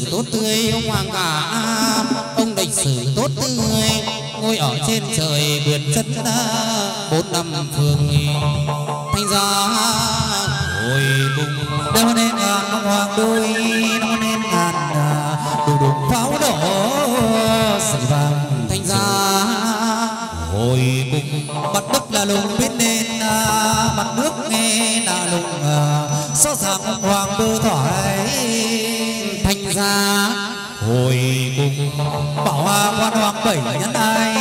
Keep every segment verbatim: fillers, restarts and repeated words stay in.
tốt tươi ông hoàng cả, ông lịch sử tốt tươi ngôi ở trên trời vượt chất bốn năm phương thành ra hồi cùng đâu nên ngàn ông hoàng đôi nó nên ngàn đủ đùng pháo đổ sợi vàng thành ra hồi cùng mặt đất là lùng biết nên mặt nước nghe là lùng rõ ràng ông hoàng bơ thoải thành ra hồi cùng bảo hoa quan hoàng bảy nhân ai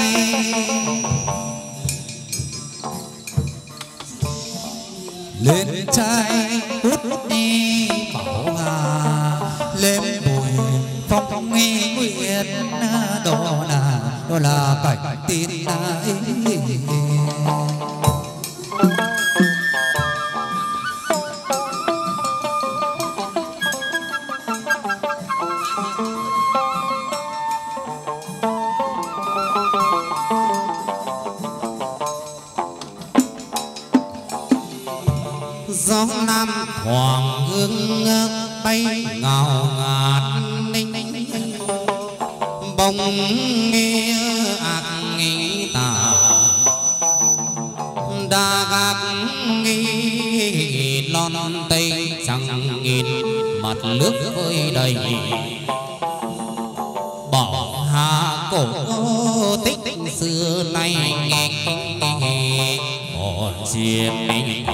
lên trai út đi bảo hà lên bùi phong phong nghi nguyện đó là đó là cảnh tin ấy. Gió nam hoàng hương bay ngào ngạt ninh bông nghe ạc nghĩ tà đa gác nghi lon tây chẳng nghìn mặt nước vơi đầy bỏ hà cổ tích xưa nay nghe còn chiêm mình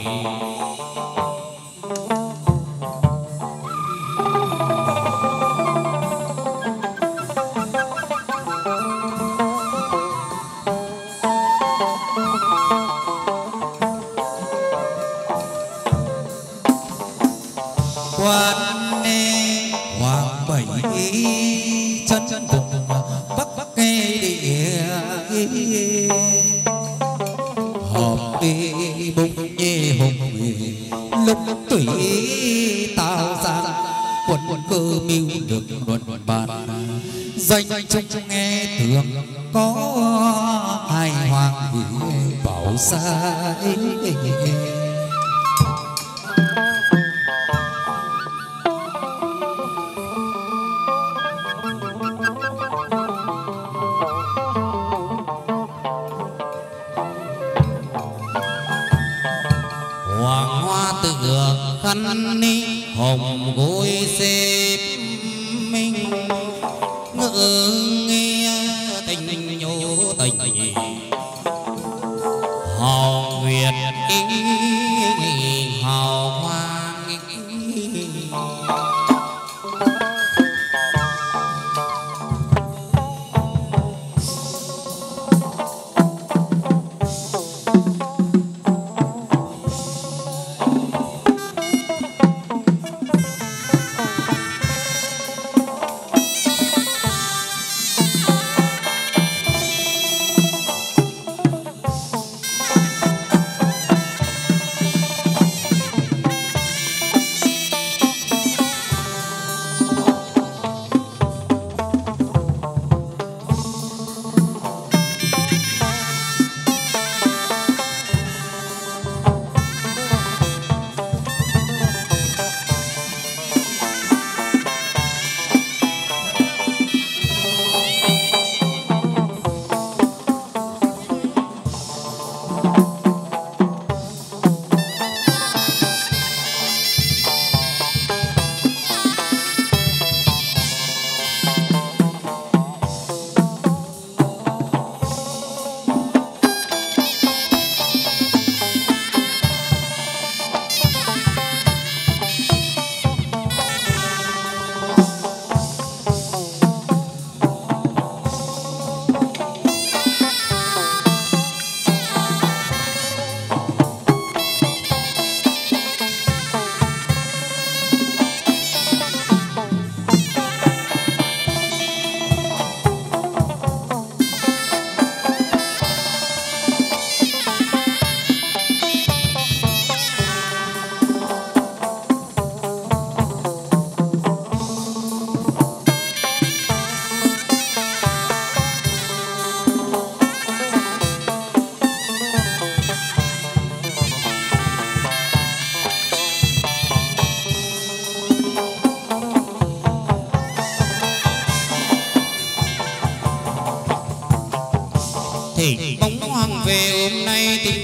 quan nê hoàng bảy chân chân vùng bắc bắc nghe địa hòm đi bụng nhê hùng lúc tùy tạo ra quần quần cơ mưu được luận bàn danh chung nghe thường có hai hoàng bảo sai hoàng hoa tự khăn ni hồng gối xếp minh ngỡ nghe tình nhô tình hào nguyệt ý hào hoa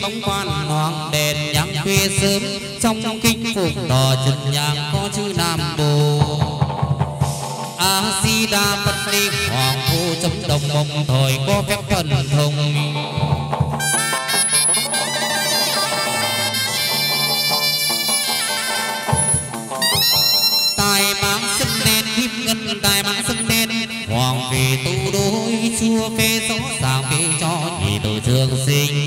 bóng quan hoàng đèn nhang khuya sớm trong kinh phục đỏ trần nhang có chữ Nam Bồ A Di Đà Phật Ni Hoàng Phu chấm đồng mộng thời có phép thần thông tài mang sân đen kim ngân tài mang sân đen hoàng vì tu đối chua phê rõ ràng phê cho nhị từ trường sinh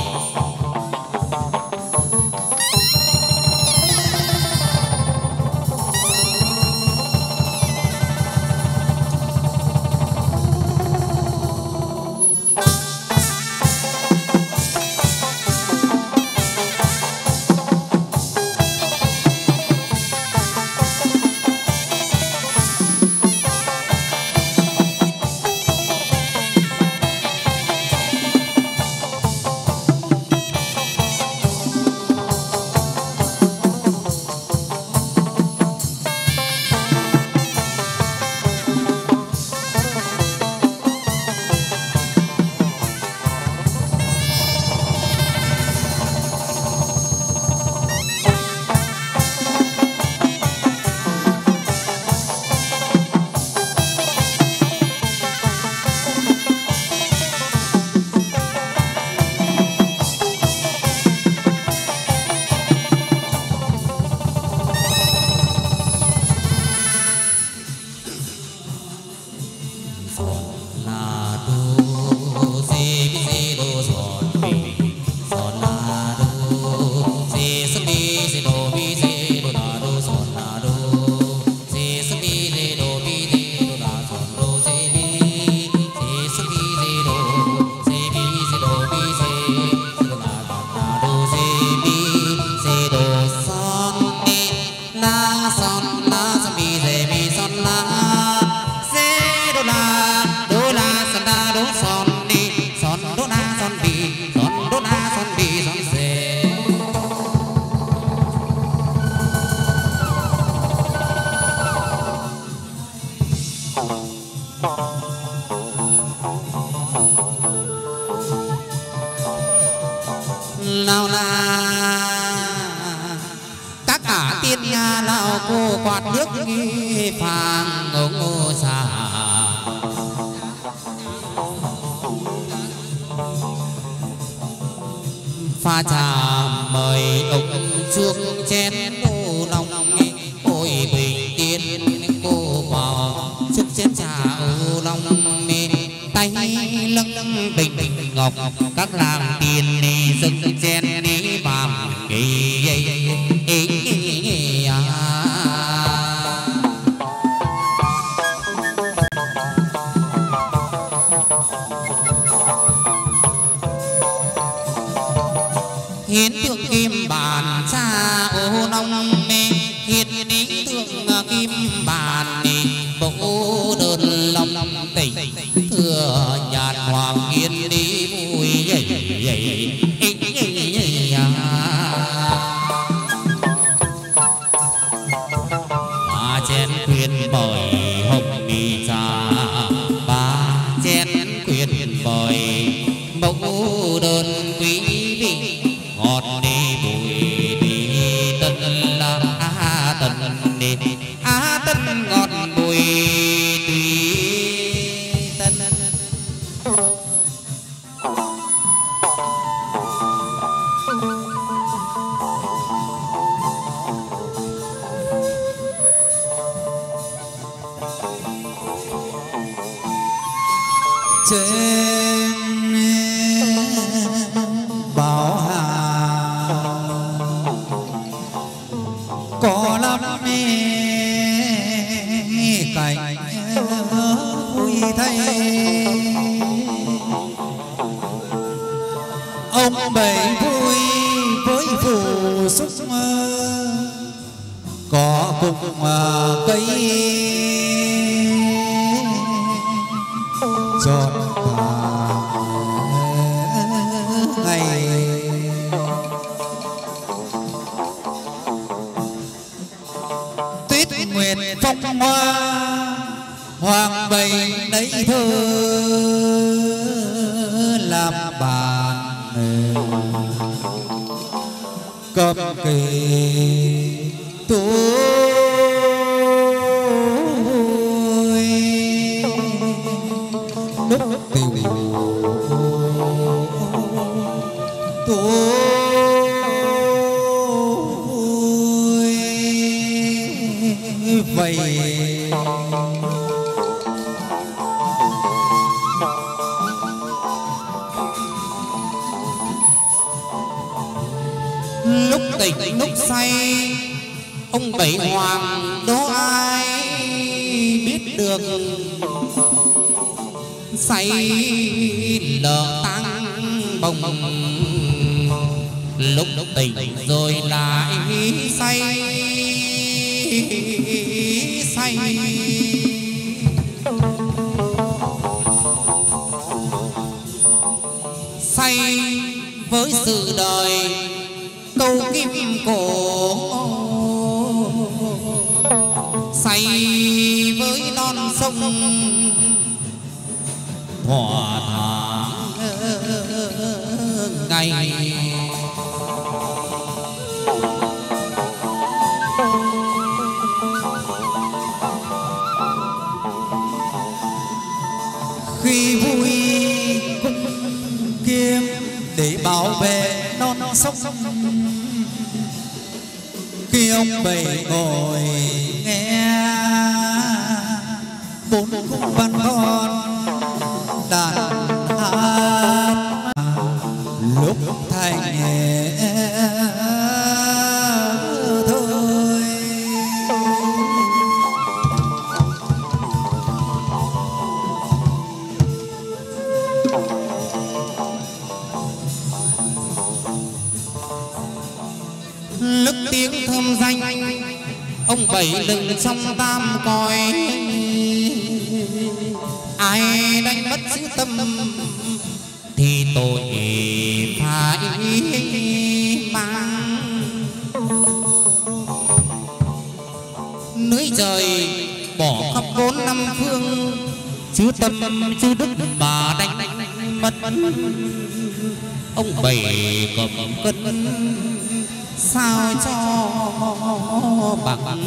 nào là các ả tiên nha lao cô quạt nước nghi phàng ngô ngô xà pha trà mời ông chuông chén ô lòng ôi bình tiên cô vào trước chén trà ô lòng tay lưng bình bình ngọc các làng tiền đi dâng chén đi vàng kỳ hiến tượng kim bàn cha ô nông hiến ý tượng kim bàn bố đơn lòng tỉnh thừa nhạt hoàng yên đi vui dậy dậy ba chén khuyên bồi hồng đi trà ba chén khuyên bồi bố đơn quý vị ngọt đi bùi đi tân là a tân đi a tân ngọt bùi tùy tân trên bảo hà có lắm cảnh vui thay ông bảy vui với phù xúc có cùng cây tròn ngày tuyết nguyệt phong hoa hoàng bầy lấy thơ làm bàn cầm kề tôi lúc tiểu tôi vậy lúc tỉnh lúc say ông bảy hoàng đố ai biết được say lờ tăng bồng lúc tỉnh rồi lại say say say với sự đời câu kim cổ say với non sông thỏa tháng ngày khi vui cũng kiếm để bảo vệ non sông khi ông bảy ngồi nghe bốn khúc văn con đàn hát lúc thành thôi lúc tiếng thơm danh ông bảy lừng trong tam coi ai đánh mất giữ tâm thì tội phải mang núi trời bỏ khắp bốn năm phương chứ tâm chứ đức mà đánh mất ông bảy cầm cân sao cho bằng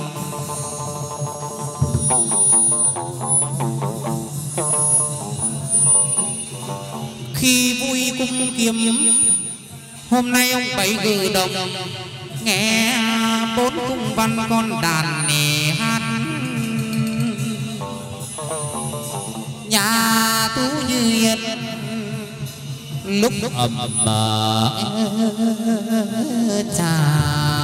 khi vui cung kiếm hôm nay ông bảy gừ đồng nghe bốn cung văn con đàn nề hát nhà tú như yên lúc ầm mà trà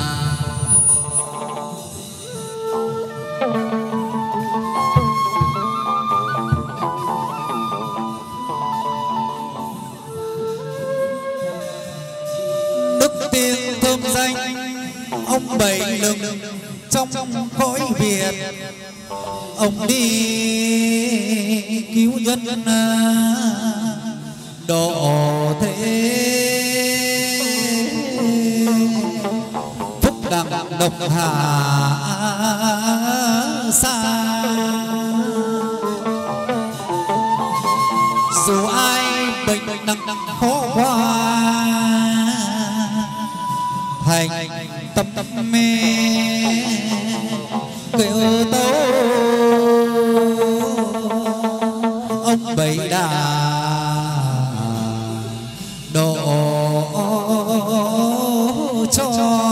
đức tiếng thơm danh ông bảy lừng trong cõi Việt ông đi cứu nhân độ thế phúc đặng độc hạ xa dù ai bệnh nặng khó qua thành tâm tâm mê kêu tấu ông bảy đà độ cho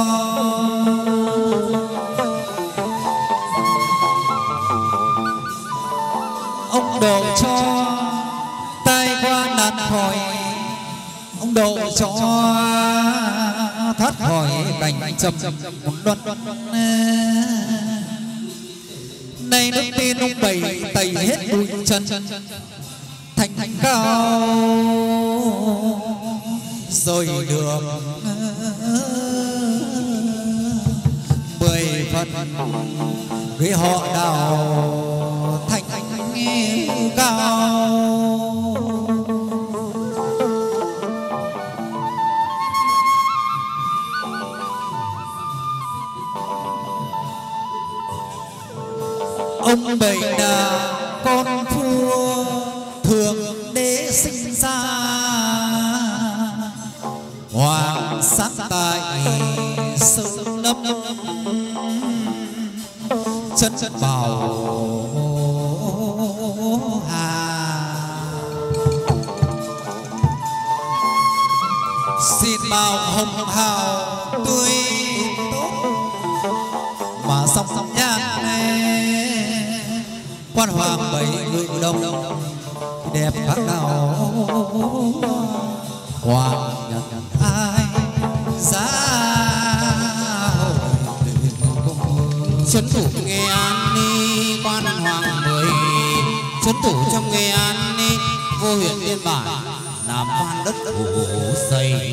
ông độ cho tai qua nạn khỏi ông độ cho thoát khỏi cảnh trầm một đoan nay nước tiên ông bảy tẩy hết bụi trần thành thành cao rồi được mười phần với họ đào thành cao ông bảy là con vua thượng đế sinh ra hoàng sắc tại chất bảo hà. Xin bao hồng hào tươi tốt mà song song nhang này quan hoàng bảy người đông đẹp khác nào hoàng nhận ai giá trấn thủ Nghệ An đi quan hoàng mười trấn thủ trong Nghệ An đi vô huyện Yên Bản làm quan đất phủ xây.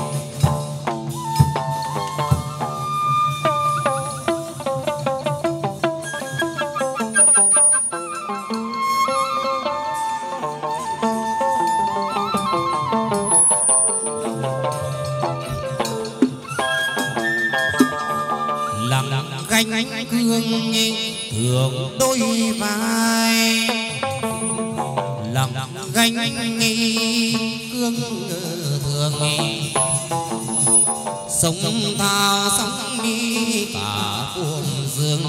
Gánh cương thường đôi vai lặng gánh cương thường sống thao sống đi cả cuồng dương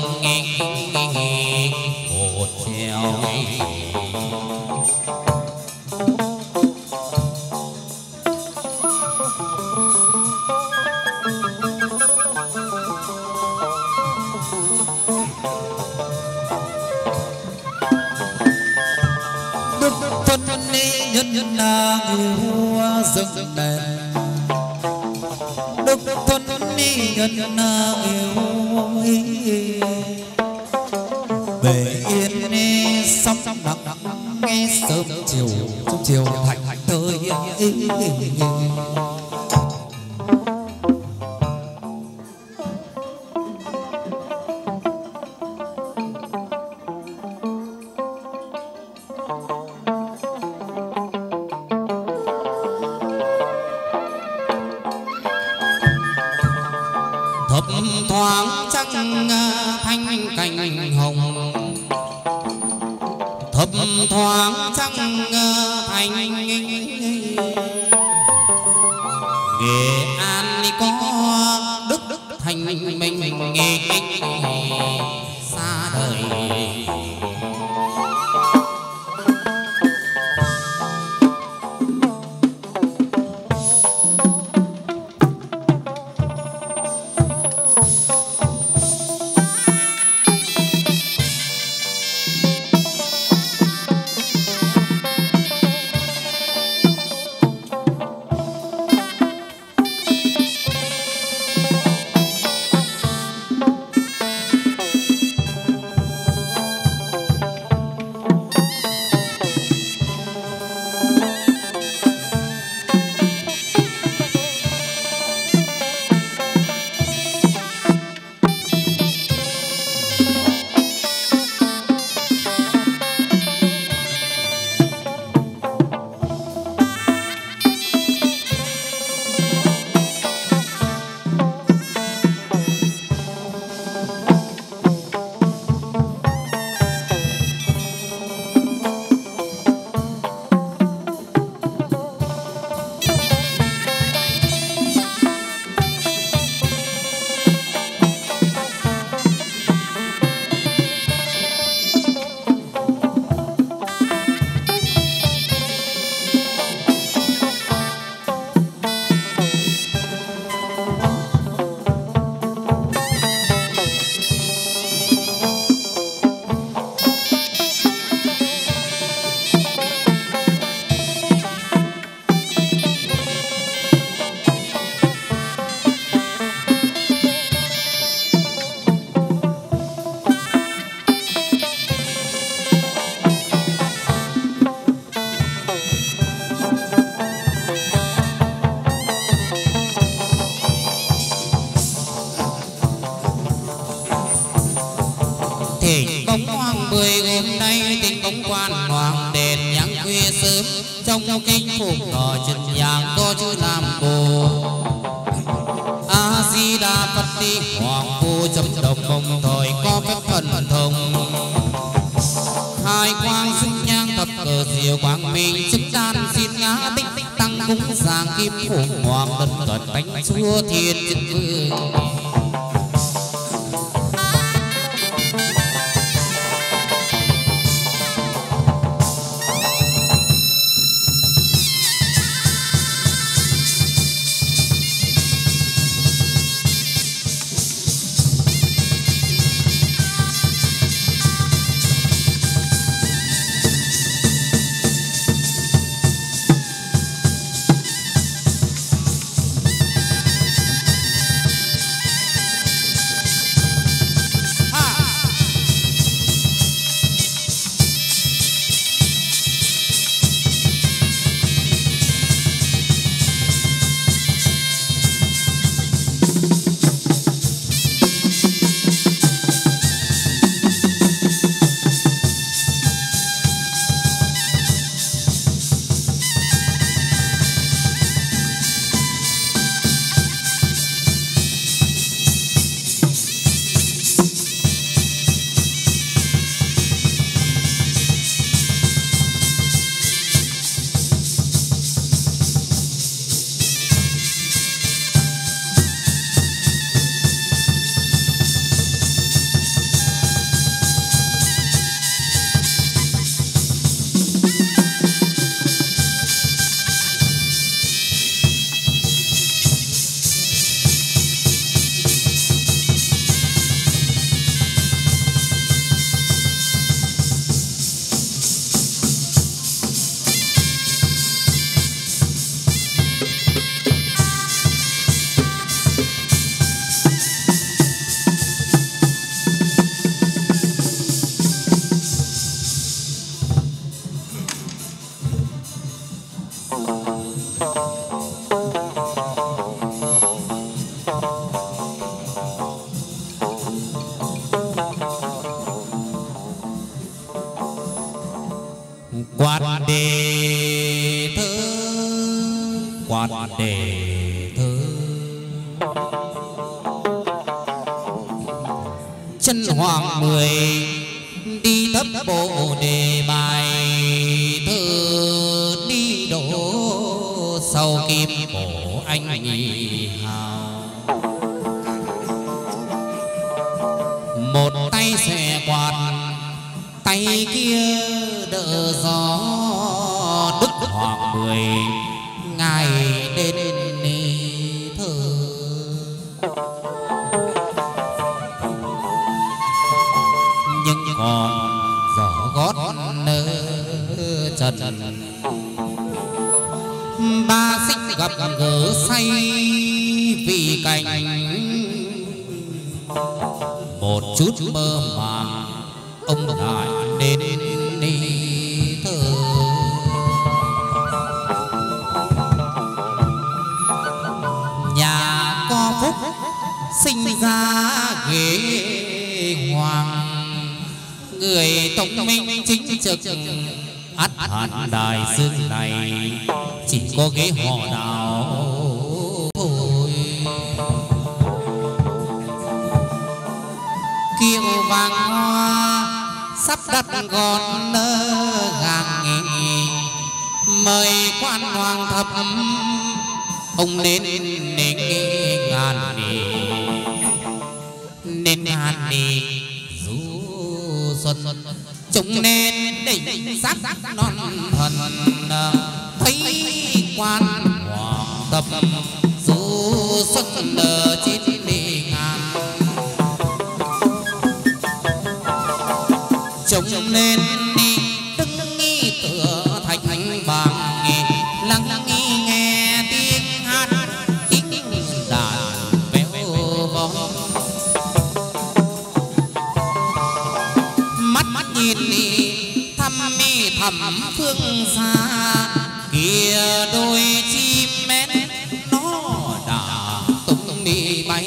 hột treo. Nhân là yêu rừng đèn đức thuần đi nhân là yêu về yên đi sóng nặng nghe sớm chiều trong chiều thành tới thoáng trăng thanh cành hồng thấp thoáng trăng thanh Nghệ An đi có đức thành mình nghe xa đời. Bóng hoàng mười hôm nay tình bóng quan hoàng đền nhang khuya sớm trong kinh phục đỏ trần vàng có chữ nam bồ A Di Đà Phật đi hoàng phu chấm độc bồng thời có phép thần thông hai quang sinh nhang thập cờ diệu quang minh chức đan xin ngã tích tích tăng cúng giang kim phủ hoàng tân cận bánh chúa thiên chân vương quan đề thơ quan đề thơ chân hoàng mười đi thấp bộ đề bài thơ đi đổ sau kim cổ anh nhị hào một tay xòe quạt tay kia đỡ gió đức hoàng mười ngài đến thơ nhưng còn gió gót nơ trần ba xích gặp gỡ say vì cảnh một chút mơ màng ông lại đến đi thơ nhà có phúc sinh ra ghế hoàng người tổng minh chính trực ắt hẳn đài xương này chỉ có ghế họ nào thôi kiệu vàng hoa sắp đặt gọn nơ gàng nghỉ mời quan hoàng thập ông đến nên ngàn đi nên ngàn đi du xuân chúng nên đỉnh sắc non thần thấy quan hoàng thập du xuân nở chín đi ngàn chúng nên đi đứng nghi tựa thành thành vàng lắng nghi nghe tiếng hát tiếng đàn véo von mắt mắt nhìn đi thăm mi thẳm phương xa kia đôi chim én nó đã tung đi bay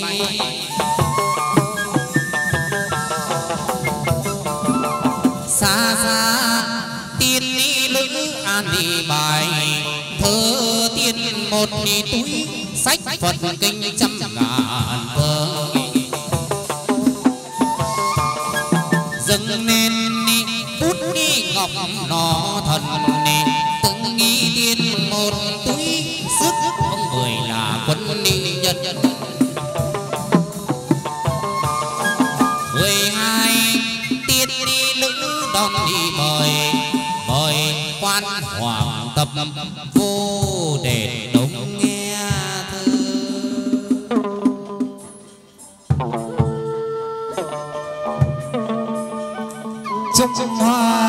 xa xa tiên ni lữ an đi bài thơ tiên một đi túi sách Phật kinh trăm ngàn thơ dâng nên bút đi ngọc nó thần từng nghĩ tiên một túi sức ông mười là quân ni nhân mười hai tiên đi lữ đón đi mời mời quan hoàng tập vô để đông nghe thơ chúc hoa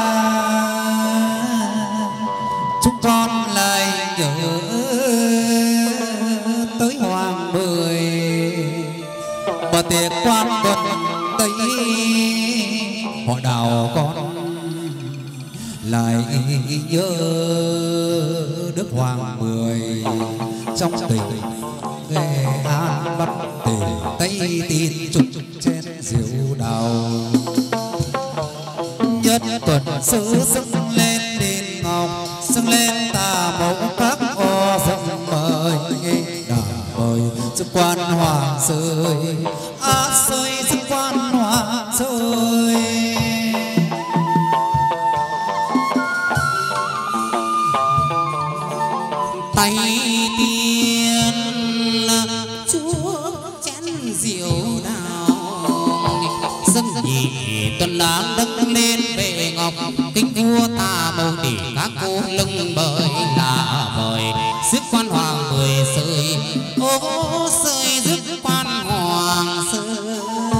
chúc con lời nhớ tới hoàng mười và tiệc quan tuần tây họ đào con lại nhớ đức hoàng mười trong tình nghe an bắt tình tây tin trục trên rượu đào nhất tuần sứ dâng lên đền ngọc dâng lên tà mẫu các ô dâng mời đàn mời chức quan hoàng rơi á rơi chức quan hoàng rơi tay tiên chúa chén rượu đào dâng nhị tuần đáng dâng lên bệ ngọc kính vua ta mâu tỷ các cô lưng bơi là mời sức quan hoàng mười sơi ô sơi sức quan hoàng sơi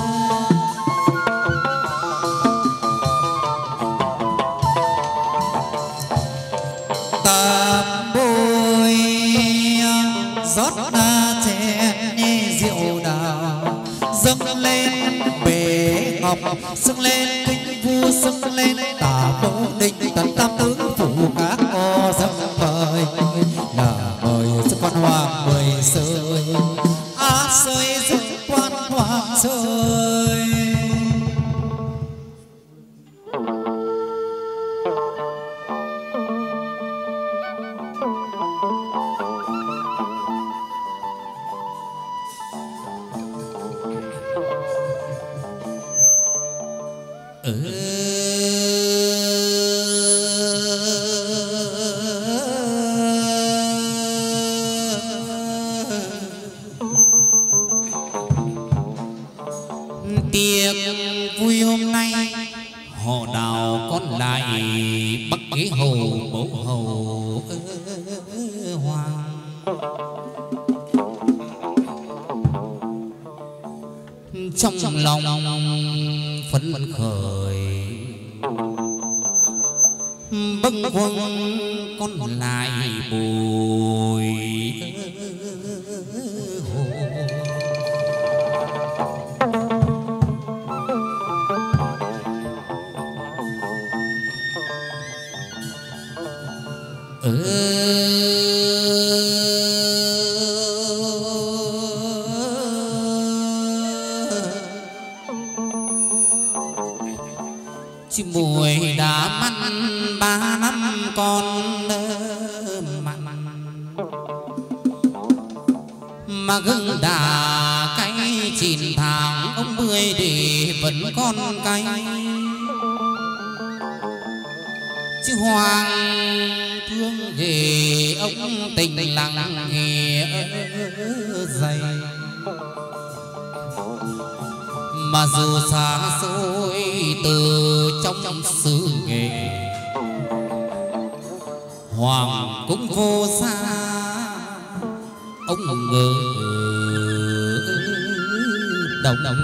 tam bôi rót ra chén rượu đào dâng lên bể ngọc dâng lên kính vua dâng lên tả mẫu định tần tam tướng phủ các cô dâng mời là mời sức quan hoàng mười sơi á sơi sức quan hoàng sơi con lại bắc ghế hầu mẫu hầu hoàng. Trong lòng phấn khởi bâng khuâng con lại bồi chim mùi đã mặn ba năm con mặn mà gừng đà cay chín tháng ông mười để vẫn con cay chứ hoàng thương ghê ông tình lặng ghê dày mà dù xa xôi từ trong xứ nghệ hoàng cũng vô xa ông ngờ đồng đồng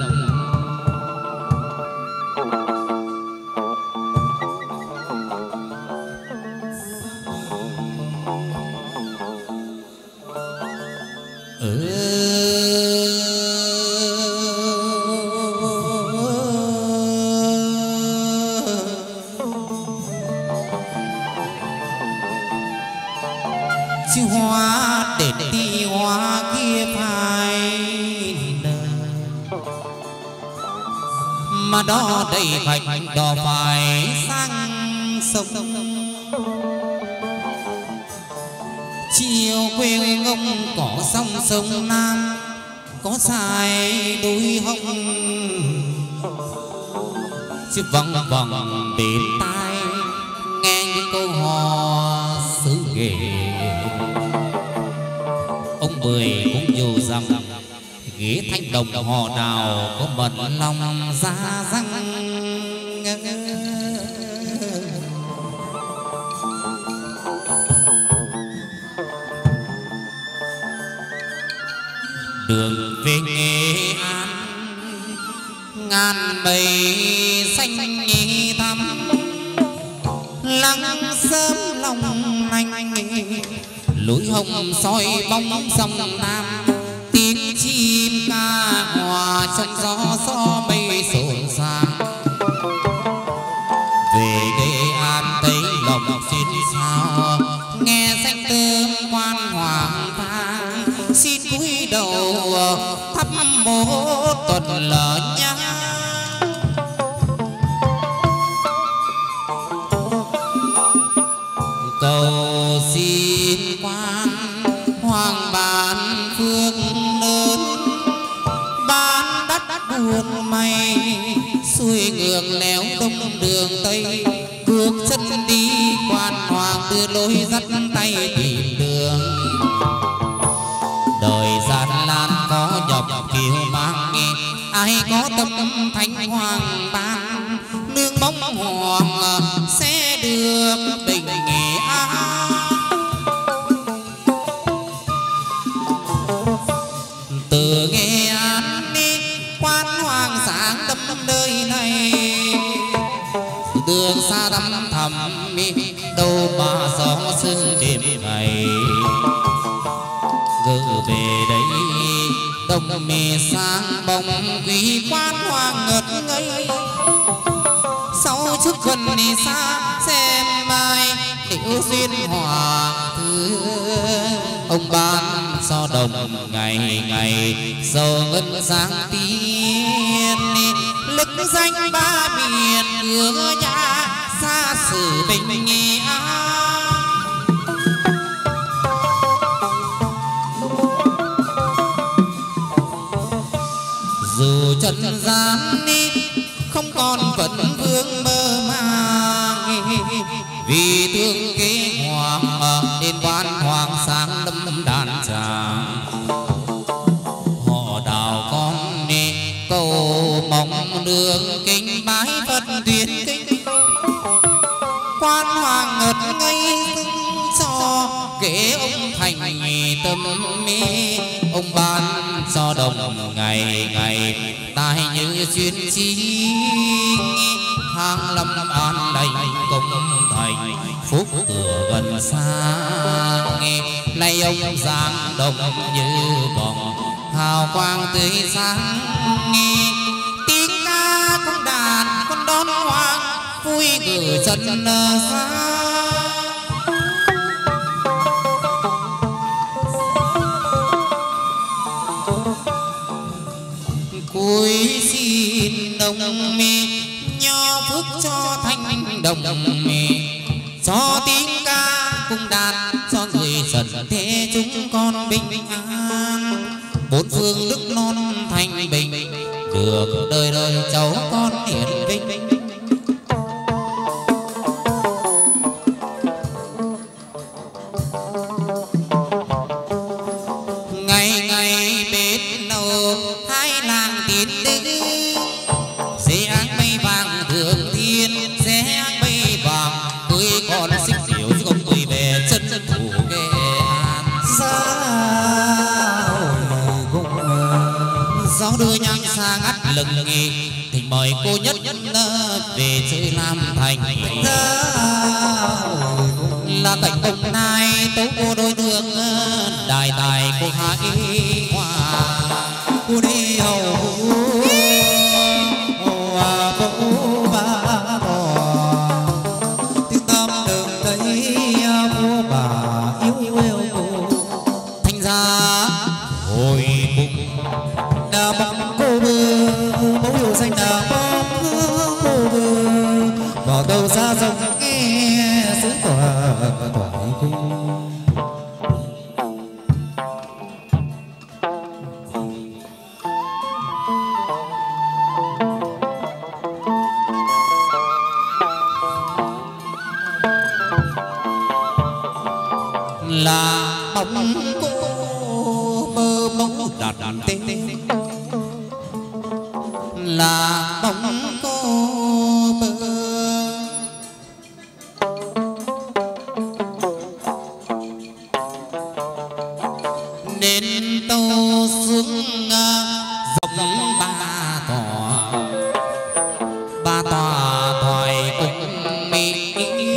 chứ hoa để đi hoa kia phai mà đó đầy vạch đò phải sang sông chiều quê ngông có sông sông Nam có dài đôi hông chứ vòng vòng bên tai nghe những câu hò xứ nghệ. Ông Mười cũng dù rằng ghế thanh đồng hò đào có mật lòng ra răng đường về Nghệ An ngàn bầy xanh nhì thắm lăng sớm lòng lành lối hồng soi bóng sông Nam tiếng chim ca hòa trong gió gió mây rộn ràng về Nghệ An thấy lòng xin sao nghe danh tôm quan hoàng vang xin cúi đầu thắp một tuần lỡ nhang cầu xin quan hoàng ban phước lớn ban đất buồn mây xuôi ngược léo đông đường tây bước chân đi quan hoàng đưa lối dắt tay tìm đường đời gian nan có nhọc kiều mang nghe ai có tâm thánh hoàng ban nương bóng hoàng sẽ được bình Nghệ An. Từ Nghệ An đi quan hoàng sáng tâm nơi này đường xa đắm thầm đâu mà gió sương đêm ngày gỡ về đây đông mê sang bóng quý quan hoàng ngất ngây sau trước gần đi xa xem mai tiểu duyên hòa thương ông ban so đồng ngày ngày giàu ngân sáng tiên lực danh ba miền hứa nhà xa xứ bình Nghệ An. Dù trần gian đi không còn vẫn vương mơ màng vì thương kế hoàng nên quan hoàng sáng đâm đàn tràng họ đào con đi cầu mong đường kinh bái Phật tuyên kinh quan hoàng ngật ngây cho kể ông thành tâm mê ông ban cho đồng ngày ngày tai như chuyên chi hàng lâm an lành công thành phúc tựa gần xa nay ông giang đồng như vòng hào quang tươi sáng tiếng ca cũng đàn con đón hoàng vui cử chân xa cúi xin đồng mi nho phước cho thanh đồng mi cho tiếng ca cung đàn cho người trần thế chúng con bình an bốn phương đức non thanh bình được đời đời cháu con hiển vinh ngày ngày bên đầu hai làng tiến tư xe áng mây vàng thường thiên xe áng mây vàng cưới con xích diệu chứ không cười về chân chân thủ nghệ an giáo đưa nhang xa ngắt lừng nghỉ thỉnh mời cô nhất về chơi Nam Thành là cảnh ông nai tấu cô đôi đường đài tài cô hai hoa cô đi hầu bố ba bò tiếng tâm đường đấy cô bà yêu yêu cô thành ra hồi cùng đà bóng cô bơ bố yêu danh đà bóng cô bơ vào đầu xa rộng nghe xứ tòa tòa cung là bóng cô mơ mộng đặt tên là bóng cô mơ đến tàu xuống dòng ba tòa ba tòa thoại cùng mỹ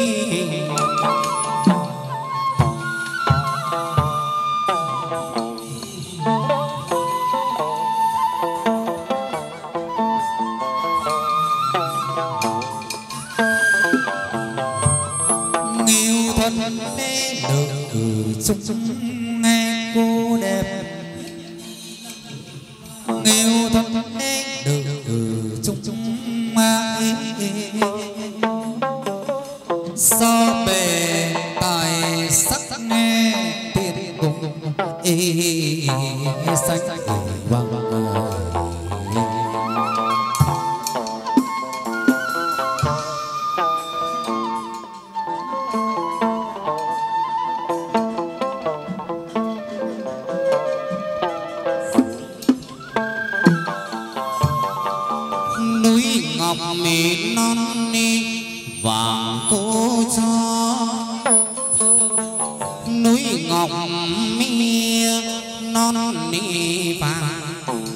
Xúc nghe cô đẹp nghêu thân được chung chung ai so bề tài sắc nghe tiền cùng y sách vang mì non ni vàng cô cho núi ngọc mi non ni vàng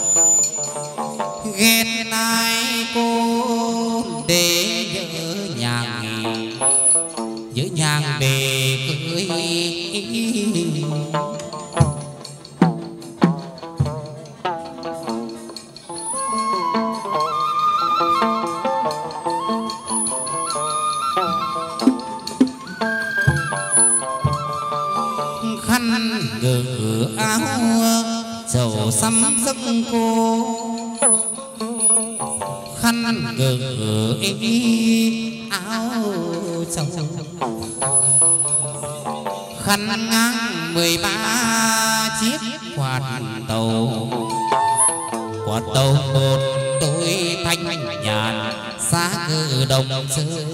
ghét ai cô để nhớ nhàng nhớ nhàng về cưới gỡ áo dầu xăm giấc cô khăn gỡ áo dầu khăn ngang mười ba chiếc quạt tàu quạt tàu một đôi thanh nhàn xa cử đồng chơi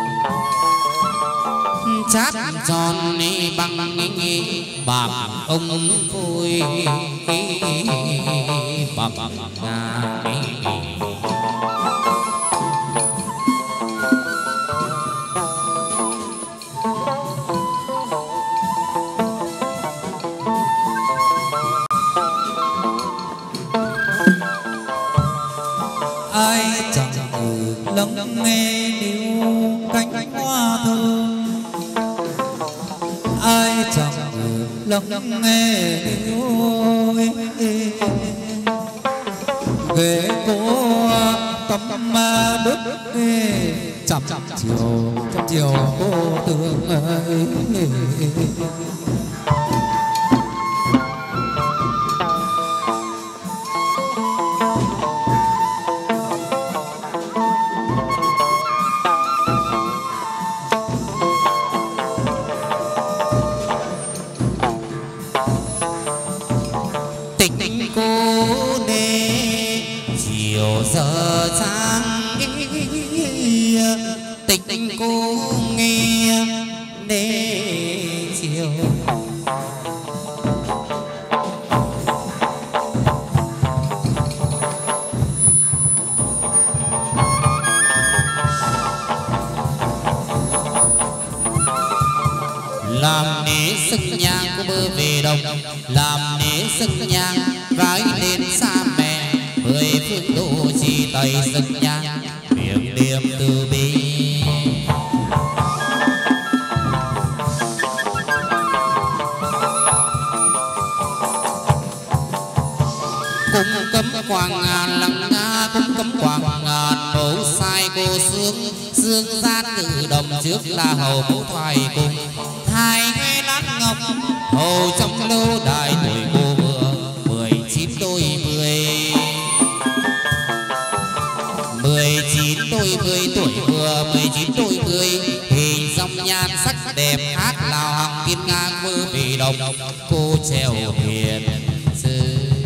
chát tròn bằng bạc ông vui bằng ngà lắng nghe níu cánh hoa thơm, ai chẳng lắng nghe níu ghế cô tấm đức chăm chiều chăm chiều cô tương ơi. Giờ sáng tình tình cô nghe đê chiều làm nế sức nhang cô bơ về đồng, làm nế sức nhang gái lên xa mẹ mười phương độ chi tay sức nhang miệng niệm từ bi. Cung cấm quang ngàn lăng nga, cung cấm quang ngàn mẫu sai cô sướng dương gian ngự đồng trước là hầu mẫu thoại cùng hai nghe lát ngọc hầu trong lâu đài tuổi cô vừa mười chín tôi mười mười chín tôi mười tuổi vừa mười chín tôi mười hình dòng nhan sắc đẹp hát lào hằng thiên ngang mơ vì đồng cô treo hiền sư.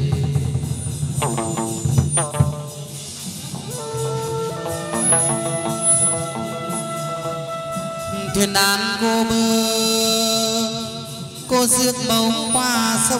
Thuyền đàn cô bơ cô rước bầu qua sông,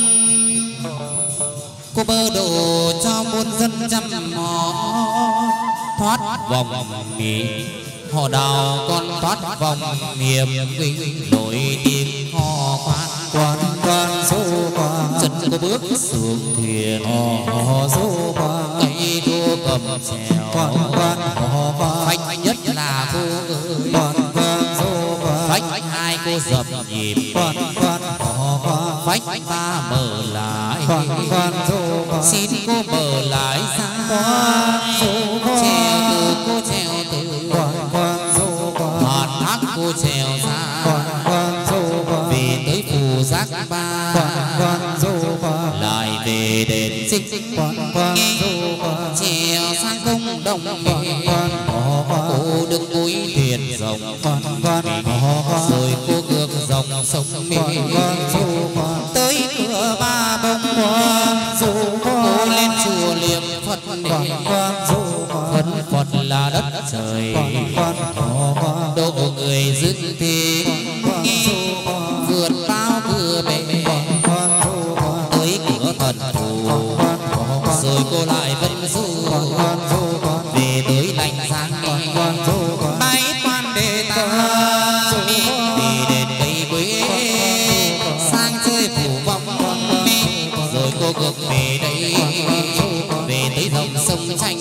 cô bơ độ cho muôn dân chăm mò thoát vòng nghỉ họ đào con thoát vòng niềm vinh nổi tiếng hò khoan quan quan số quan chân cô bước xuống thuyền hò số quan cây đua cầm chèo quan quan hò quan phách nhất là cô ơi quan quan số quan phách hai cô dập nhịp quan quan hò quan phách ta mở lại quan quan số quan xin cô mở lại ra quan số quan treo từ cô treo từ quan quan số quan hòn thác cô treo ra quan quan số quan về tới phù giác ba quan quan số quan lại về đền trích quan quan số quan treo sang công đồng quan quan hò quan cô đứng cuối thuyền rồng quan quan hò quan rồi cô ngược dòng sông mi quan quan số quan tới cửa ba bông quan số cô quan lên chùa liệm Phật quan quan số quan Phật Phật là đất trời quan quan hò quan độ người dứt thế quan số quan vượt bao cửa bể quan số quan tới cửa thần thù quan hò quan rồi cô lại vẫn du quan số quan về tới lành giang quan số quan bái quan đề ta đi đến cây quế sang chơi phủ vong rồi cô ngược về đây về tới dòng sông tranh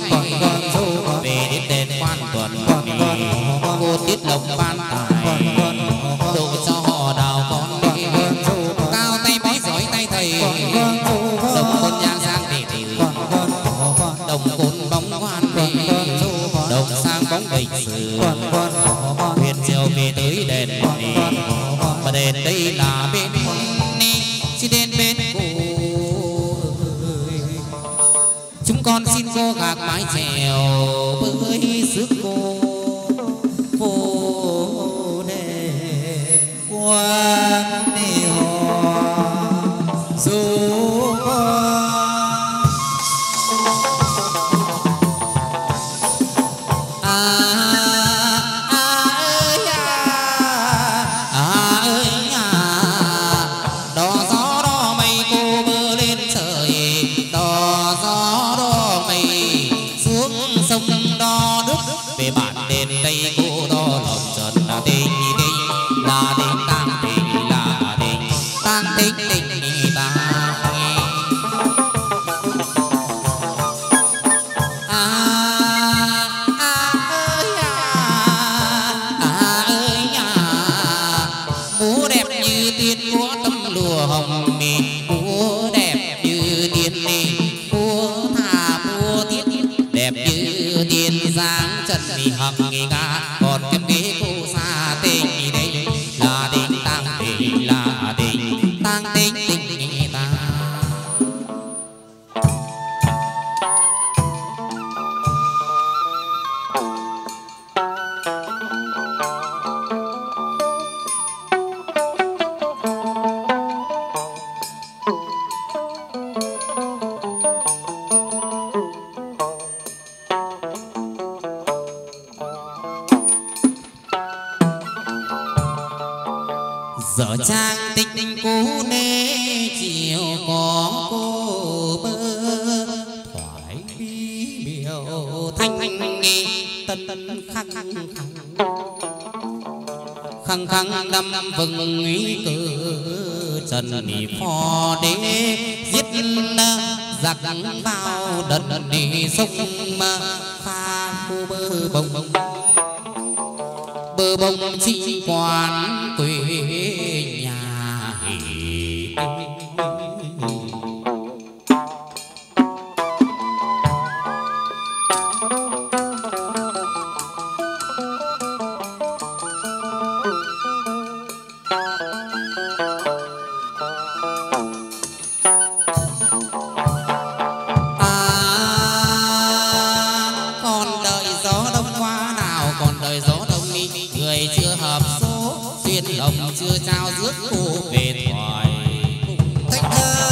về đến đền quan tuần cô tiết lộc ban tài độ cho họ đào con đi cao tay bói giỏi tay thầy đồng con nhang sang để tử đồng côn bóng quan đi đồng sang bóng lịch sử huyền triều về tới đền đi và đền đây là bên đi xin đến bên cô chúng con xin cô gạc mái chèo với sức cô vô đề quan ni hò số quan à, à, à, dở trang tích cũ nê chiều có cô bơ thoải bi biểu thanh tân tân khăng khăng khăng khăng đâm vừng ý cử trần đi phò đế giết giặc bao đần đi sông pha cô bơ bông bông bơ bông chi quan quê nhà chưa trao rước cô về thoại thanh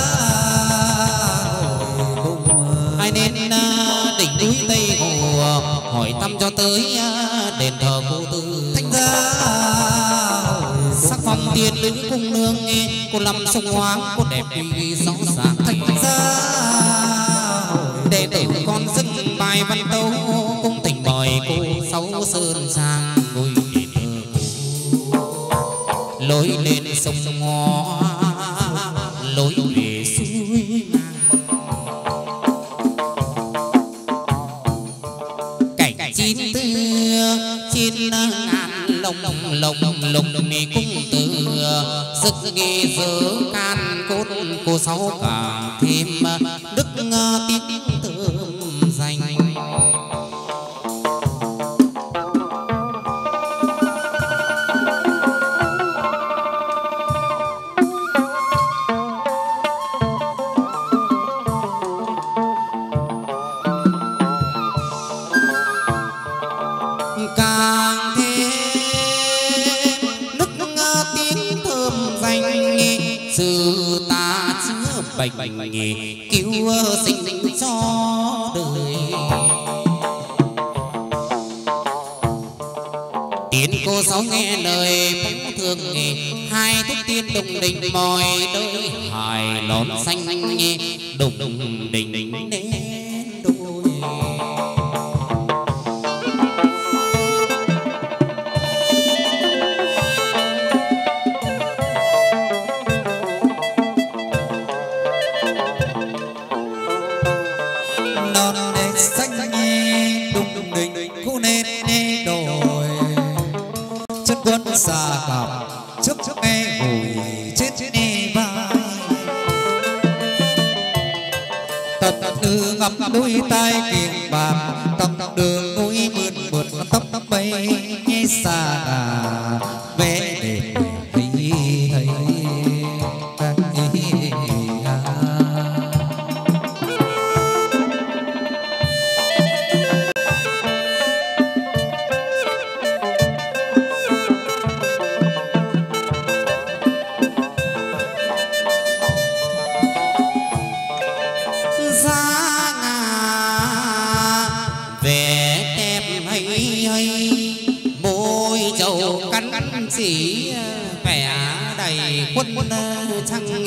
ai nên đỉnh núi Tây Hồ hỏi thăm cho tới đền thờ cô Tư thanh gia sắc phong tiên nữ cung nương cô lâm sông Hoáng cô đẹp uy rõ ràng thanh gia đệ tử con dâng bài văn tấu cung tình bòi cô sáu sơn sang ngôi lối lên sông Hoa lối về suối cảnh chín tư trên ngàn lồng lồng lồng này cung từ sức ghi dở can cốt cô sáu càng thêm đức tiếng thơm danh bạch bạch cứu sinh cho đời tiến cô sáu nghe lời bóng thương hai thúc tiên đồng đình mỏi đôi hài lón xanh đùng đùng đình đình đến đôi xa gặp trước trước nghe ngồi chết chết đi vai tật tư ngắm đôi tai kiềng bạc tầm đường ngôi mượn mượn tóc tóc bay nghe xa là vẽ để thấy thấy các chỉ vẻ đầy quân trăng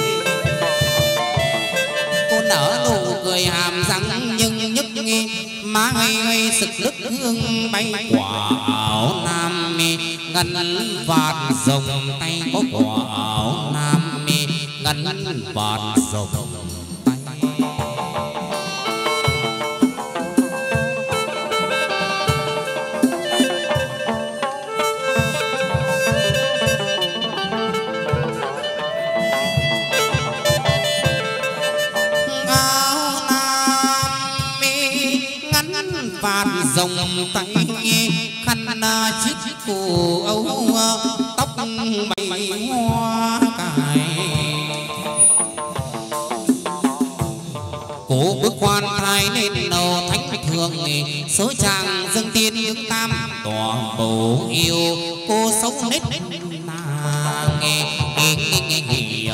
cô nở nụ cười hàm răng nhưng nhức má ngây ngây sực nước hương bay quả áo nam ngân vạt rồng tay có quả áo nam ngân vạt rồng vạt rồng tay khăn chiếc cổ âu tóc bảy hoa cài cổ bước khoan thai nên đầu thánh thường số chàng dâng tiên hướng tam tỏa bầu yêu cô xấu nết nàng nghe nghe nghe nghe nghe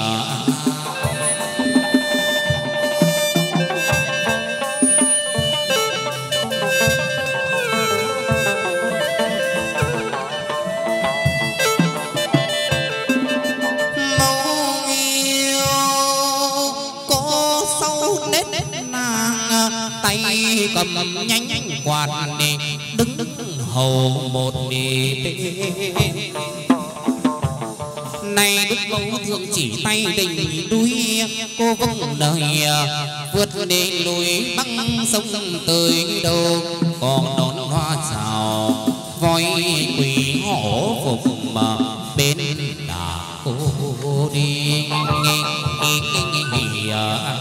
cầm nhánh quạt đi đứng hầu một đi này đức mẫu thường chỉ tay đỉnh đuôi cô vâng đời vượt đi núi băng sông tới đâu còn đón hoa chào voi quỷ hổ phục mà bên đà cô đi nghe nghe nghe nghe à.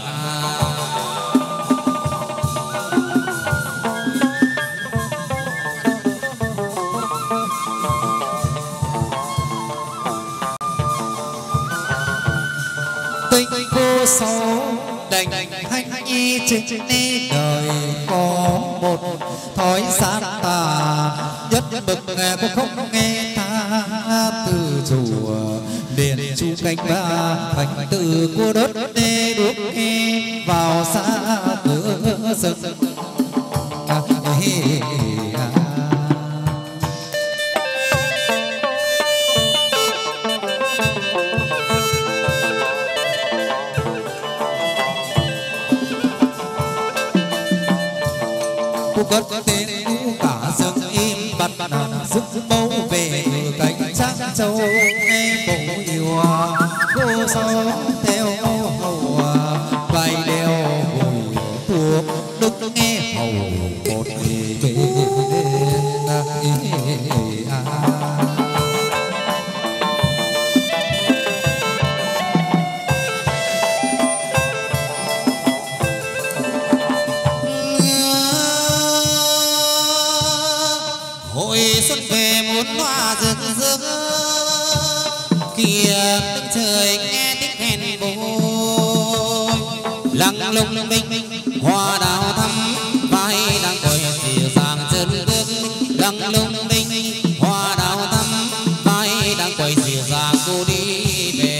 Cô sáu đành hanh nhi trên đời có một thói sát tà nhất bậc cô không nghe tha từ chùa liền chu cánh ba thành từ cô đất đê đuốc vào xa cửa rừng cất tên cả rừng im bặt sức bấu về cánh trắng châu nghe bộ yêu cô sao theo hầu vai đeo hồi thuộc đức nghe hầu một về xuất về muốn hoa rực rỡ kia trời nghe tiếng khen bồi lăng lung binh hoa đào thắm vai đang coi dịu dàng chân bước lăng lung binh hoa đào thắm vai đang coi dịu dàng cô đi về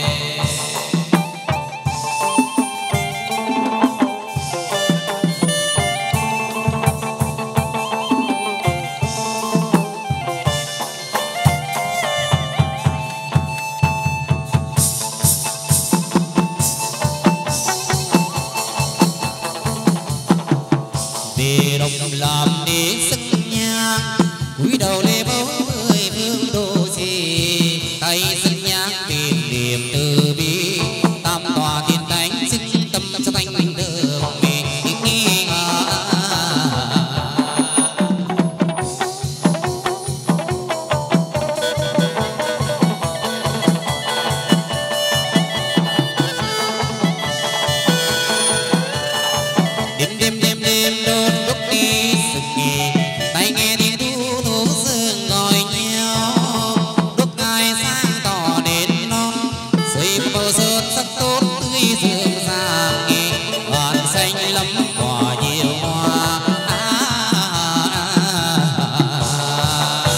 làm để sức nhang cúi đầu lê bấu ơi vương đô trì tay sức nhang tìm niềm từ bi tam tòa thiên thánh sức tâm cho thanh minh đường mình nghi ngờ đêm đêm đêm đêm đôn đúc đi tay nghe tiếng thu thu sương ngồi nhau đúc ai sáng tỏ đến non xây màu sơn sắc tốt tươi dương giang nghe hoàn xanh lắm quả nhiều hoa à, à, à, à.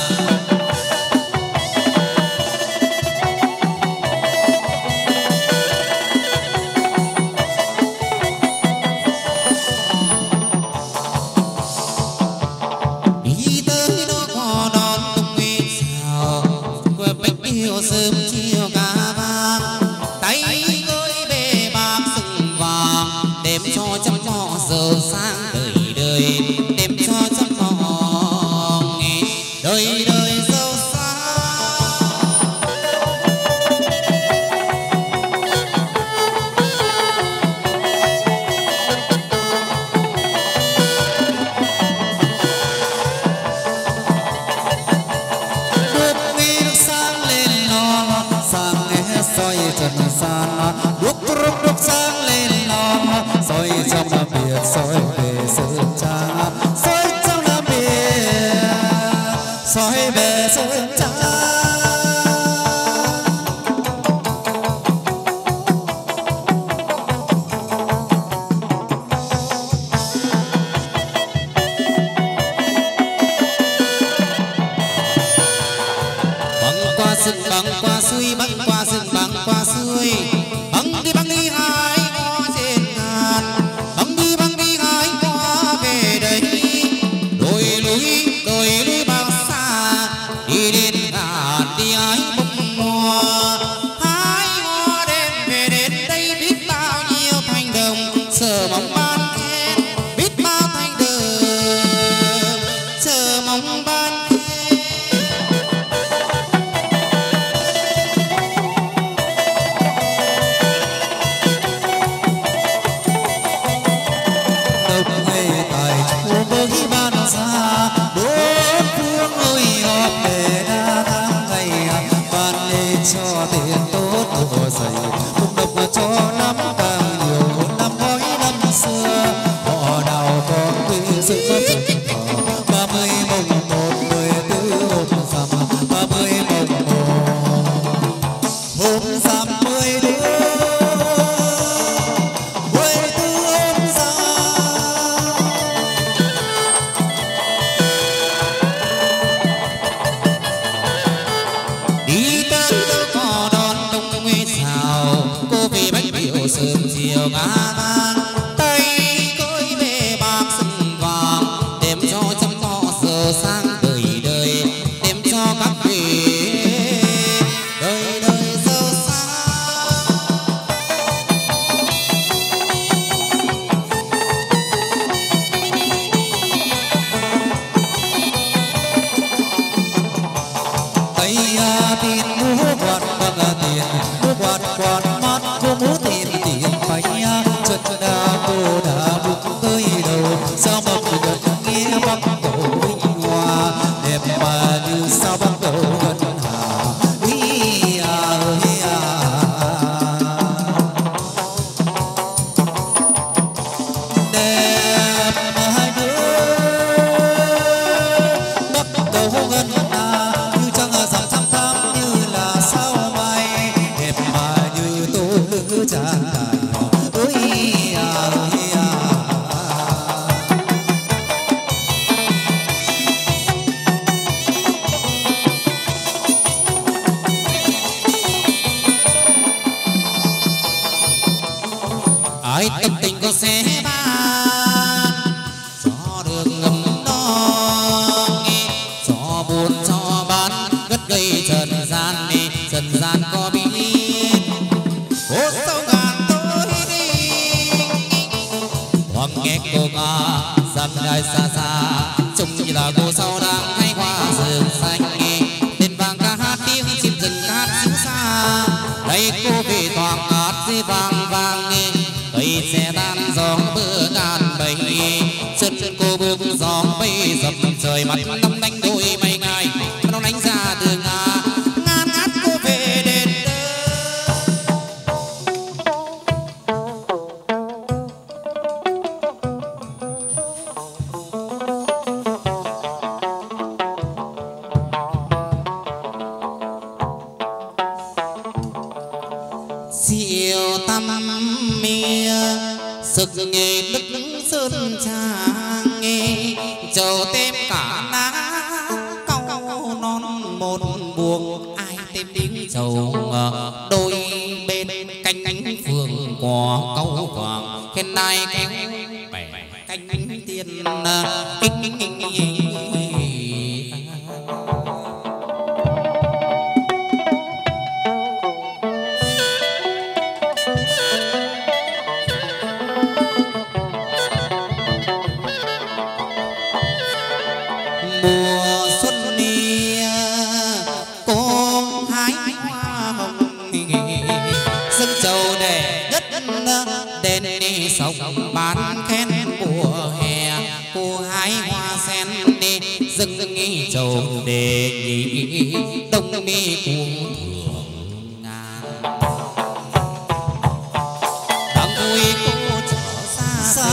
Sớm chiều ca vang tay gối bề bạc sừng vàng đem cho trăm họ giờ sang đời đời đem cho trăm họ nghe đời đời giàu sang được nghe được sang lên sang nghe soi trần gian đuốc đuốc đuốc sáng lên non soi trong nam biệt soi về sơn trang soi trong nam biệt soi về sơn trang băng qua sông băng qua suối băng qua rừng băng qua suối băng đi băng đi hai ngõ trên ngàn băng đi băng đi hai ngõ về đây đồi núi đồi núi bao xa đi đến ngàn đi ai bông hoa hai ngõ đêm về đến đây biết bao nhiêu thành đồng sở mong ban khen biết bao thành cây tiền mua quạt bằng tiền mua quạt quạt mắt cô mua tiền tiền phải chân đã cô đã bước tới đầu sao mà cô gần nghe bắc cổ vinh hoa đẹp mà như sao bắc cổ gần hà ý à ý à đẹp mà hai đứa bắc cổ gần hà như trăng rằm thăm thắm như là sao mai đẹp mà như tô lữ tràn ôi à ôi à ai tâm tình có xe ba gió đường ngầm đó gió buồn gió bán gất gây trần gian đi trần gian có biết ô sâu ngàn tối đi hoàng nghe cô ca dặm dài xa xa trông như là cô sau đang hay qua rừng xanh đèn vàng ca hát tiếng chim rừng ca hát xứ xa đây cô về toàn hát dê vàng vàng nghe cây xe tan gió bữa ngàn bầy chân chân cô bước gió bay dập trời mặt năm đánh đôi mây ngài nó đánh ra từ ngà ngàn ngát cô về đền siêu tâm mia sực nghề đức sơn trang nghề trầu tem cả ná câu non một buồng ai tem tiếng trầu đôi bên canh cánh phường có câu vàng khen nai kéo bẻ canh tiền kinh mùa xuân đi cô hái hoa hồng sân trầu để đất đèn đi sông bán khen mùa hè cô hái hoa sen đi dâng dâng nghi trầu để nghỉ đông đi cuồng thường ngàn đang vui cô trở xa xa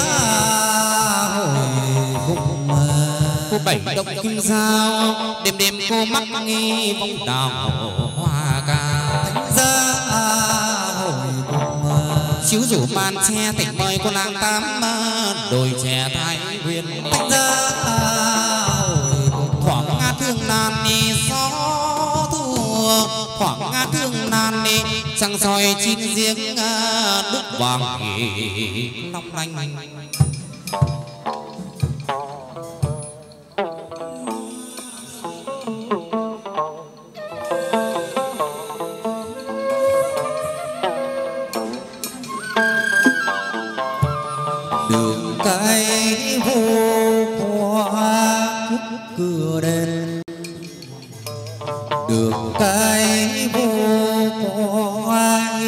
hồi vùng cô bảy động kim sao đêm đêm cô mắc nghi bóng đào hoa ca thánh ra hồi cùng chiếu rủ màn che tỉnh mời cô làng tám đồi chè thái nguyên thánh ra hồi cùng thoảng ngát thương nan đi gió thua thoảng ngát thương nan đi trăng soi chín giếng đúc vàng long lanh đường cái vô qua cửa đèn đường cái vô qua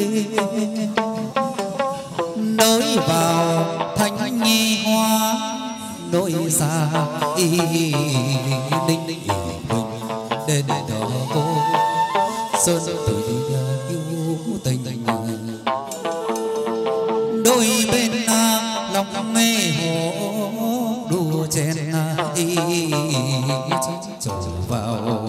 nối vào thanh nhi hoa nối xa y ninh ninh đến thờ cô sơn từ yêu tình đôi bên lòng mê hồ đua chen y trổ vào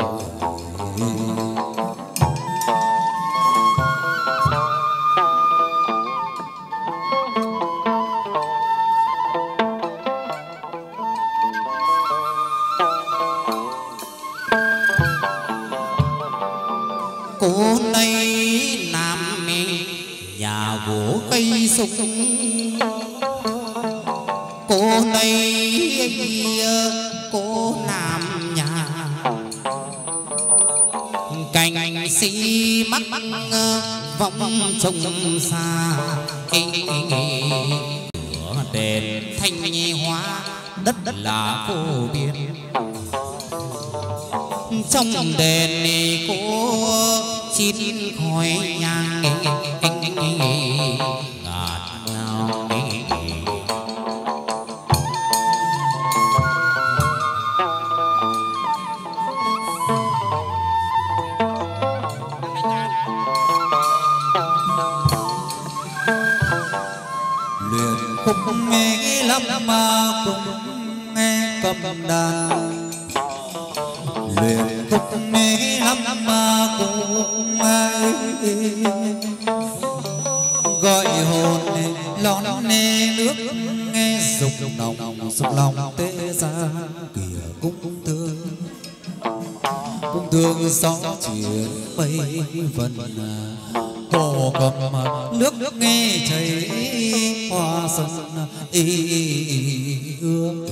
cô này nam nhà gỗ cây sung cô này cô nam nhà cành xi mắc vọng trông xa cửa đèn thanh hoa đất đất là vô biên trong đền có chín khói nhang ngạt ngào. Luyện khúc nghe lắm mà cũng nghe cầm đàn, luyện khúc nghe lắm mà cũng gọi hồn lón nê nước nghe dục nồng dục lòng tê ra kìa cũng thương cũng thương gió chuyển mây vần hồ cầm nước nước nghe chảy hoa sân y ước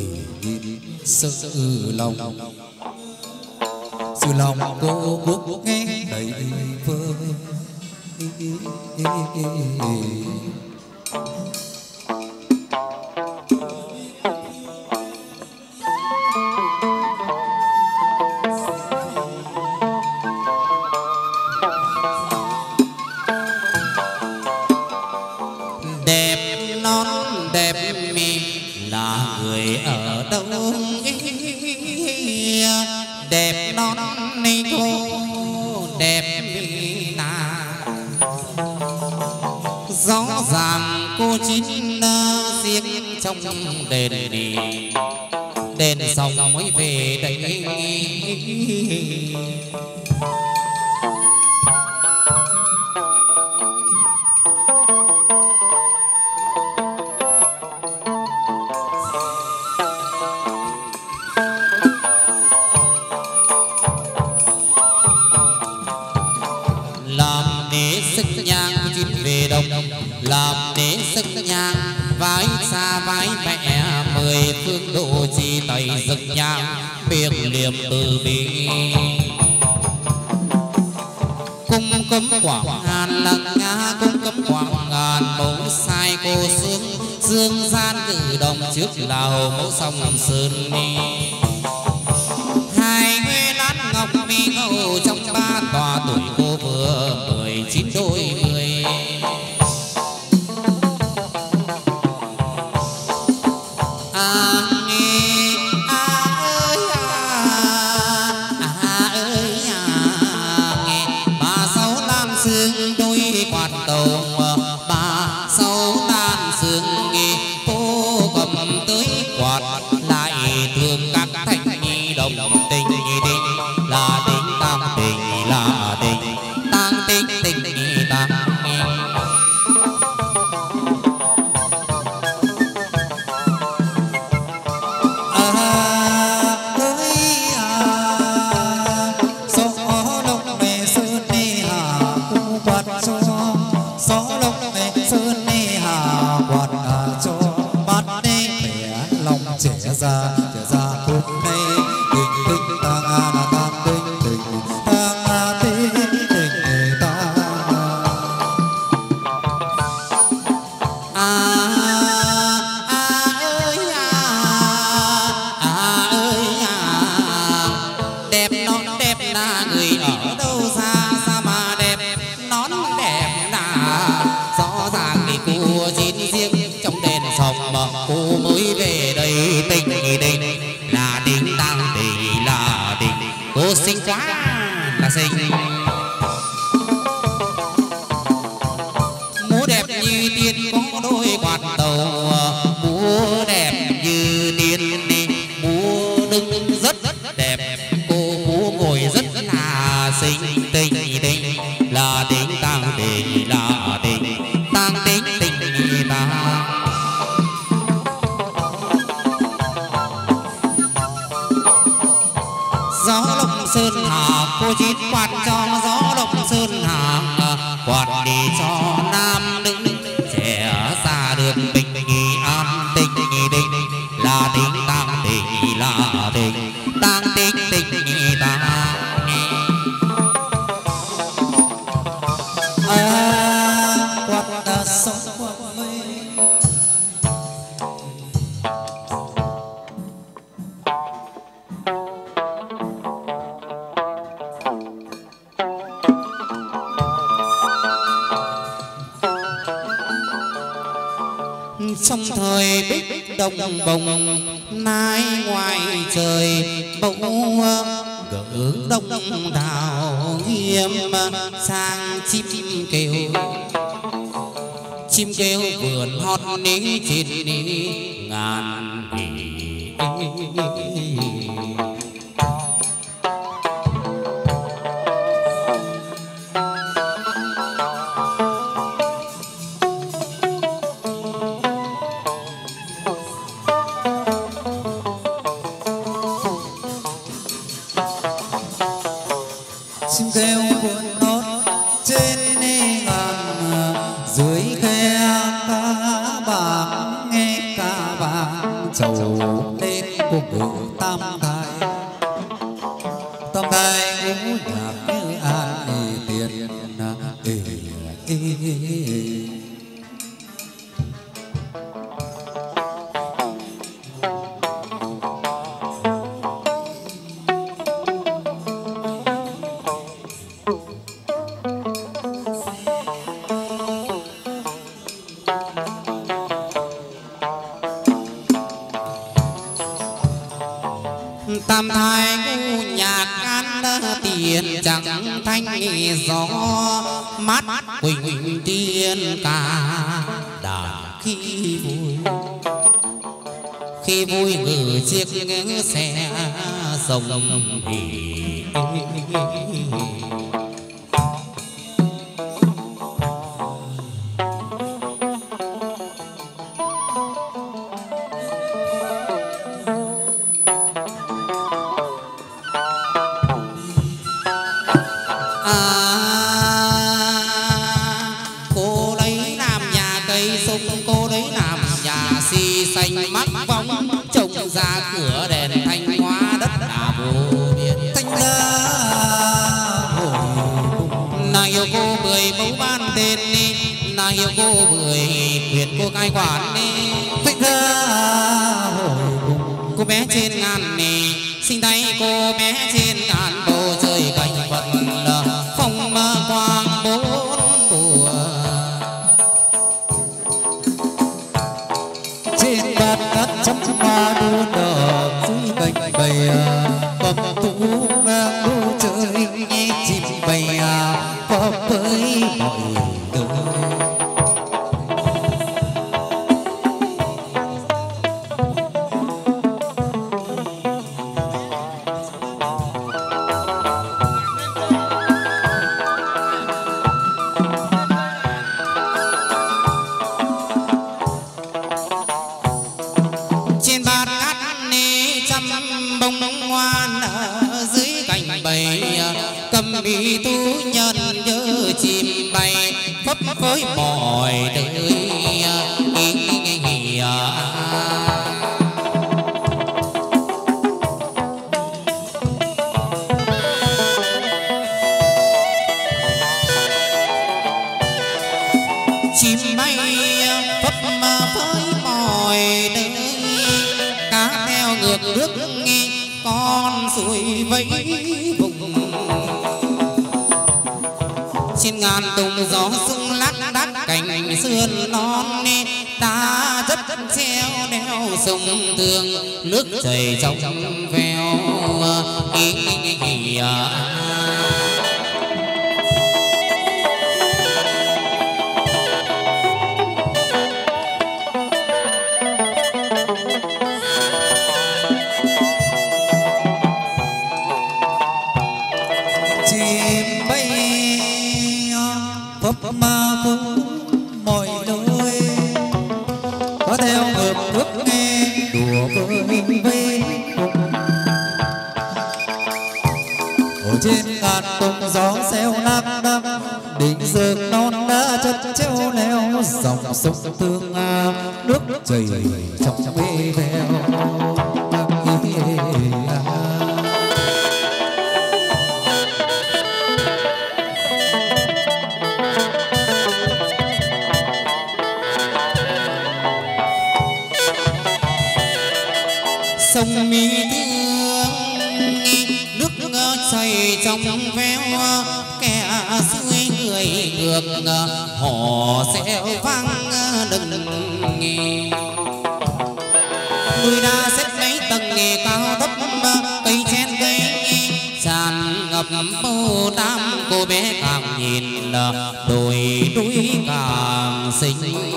sự lòng sự lòng cô quốc nghe đầy vơi. Đẹp non đẹp mi là người ở đâu, đẹp non này cô đẹp mi là rõ ràng cô chín riêng trong đền đi đền xong mới về đây. Làm để sức nhang vái xa vái mẹ mười phương độ chi tẩy rực nhang miệng liềm từ bi cung cấm quảng ngàn lăng nga cung cấm quảng ngàn mẫu sai cô sương dương gian cử đồng trước lào mẫu sông sơn đi hai mươi lát ngọc mi ngầu trong ba tòa tuổi cô vừa mười chín đôi mười. Múa đẹp như tiên có đôi quạt đầu, múa đẹp như tiên múa đứng rất đẹp, cô múa ngồi rất là xinh tình tình là tình tang tình là tình tang tình tình ta. Gió lộng sơn hà cô chín quạt cho gió lộng sơn hà quạt đi cho nam nữ trẻ ra đường bình an tình định là tình tang tình là tình tang tình tình ta. À, quạt đã sống quạt mây trong thời bích đồng bồng nai ngoài trời bỗng gỡ đông đào nghiêm sang chim kêu chim kêu vườn hót ní trên ní ngàn hỉ. chim kêu buồn hót trên ngàn dưới khe cá bạc nghe cá bạc trầu lên cuộc ngự tam thai tam thai ngũ nhạc như an tiền ê ê ê. Tam thai ngu nhạc ăn tiền chẳng thanh gió mát quỳnh tiên ca đàn khi vui khi vui ngự chiếc xe sông hỉ. Ra cửa đèn thanh hóa đất đà vô biên thanh la nàng yêu cô bưởi mẫu ban tên đi nàng yêu cô bưởi quyền cô cai quản đi thanh la cô bé trên ngàn nì sinh tay cô bé trên ngàn bầu trời cảnh vật phong quang bốn mùa trên bát cát chấm hoa đua đỏ dưới cành bầy bầm tú ngang đua chơi nghe chim bay có với mọi người. Bị tú nhân nhớ chim bay phấp với mọi đời chim bay phấp với mọi đời cá theo ngược nước con suối vẫy vùng trên ngàn tùng gió sung lắc đắc cành sườn non ta rất treo đeo sông thương nước chảy trong veo ý, ý, ý, à. phấp ma phương mọi nơi có theo ngược nước nghe đùa với vây ở trên ngàn tùng gió xeo nát nát đỉnh dược non đã chất treo leo dòng sông tương nước chảy trong mê veo. Sông mi tương nước chảy trong veo kẻ xuôi người ngược họ sẽ vang đừng nghỉ núi đá xếp mấy tầng nghề cao thấp cây chen cây tràn ngập bầu tam cô bé càng nhìn là đồi núi càng xinh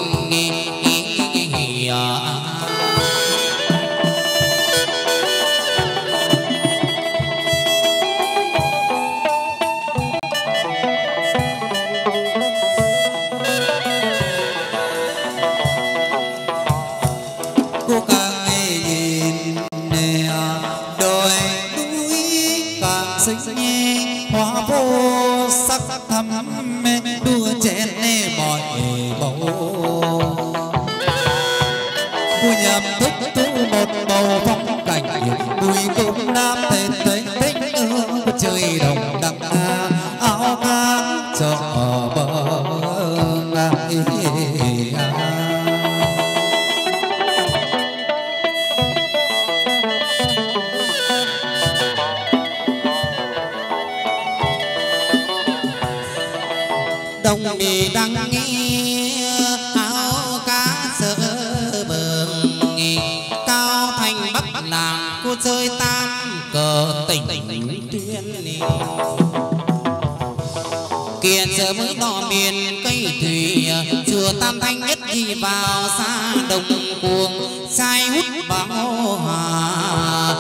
vào xa đồng cuồng sai hút bão hòa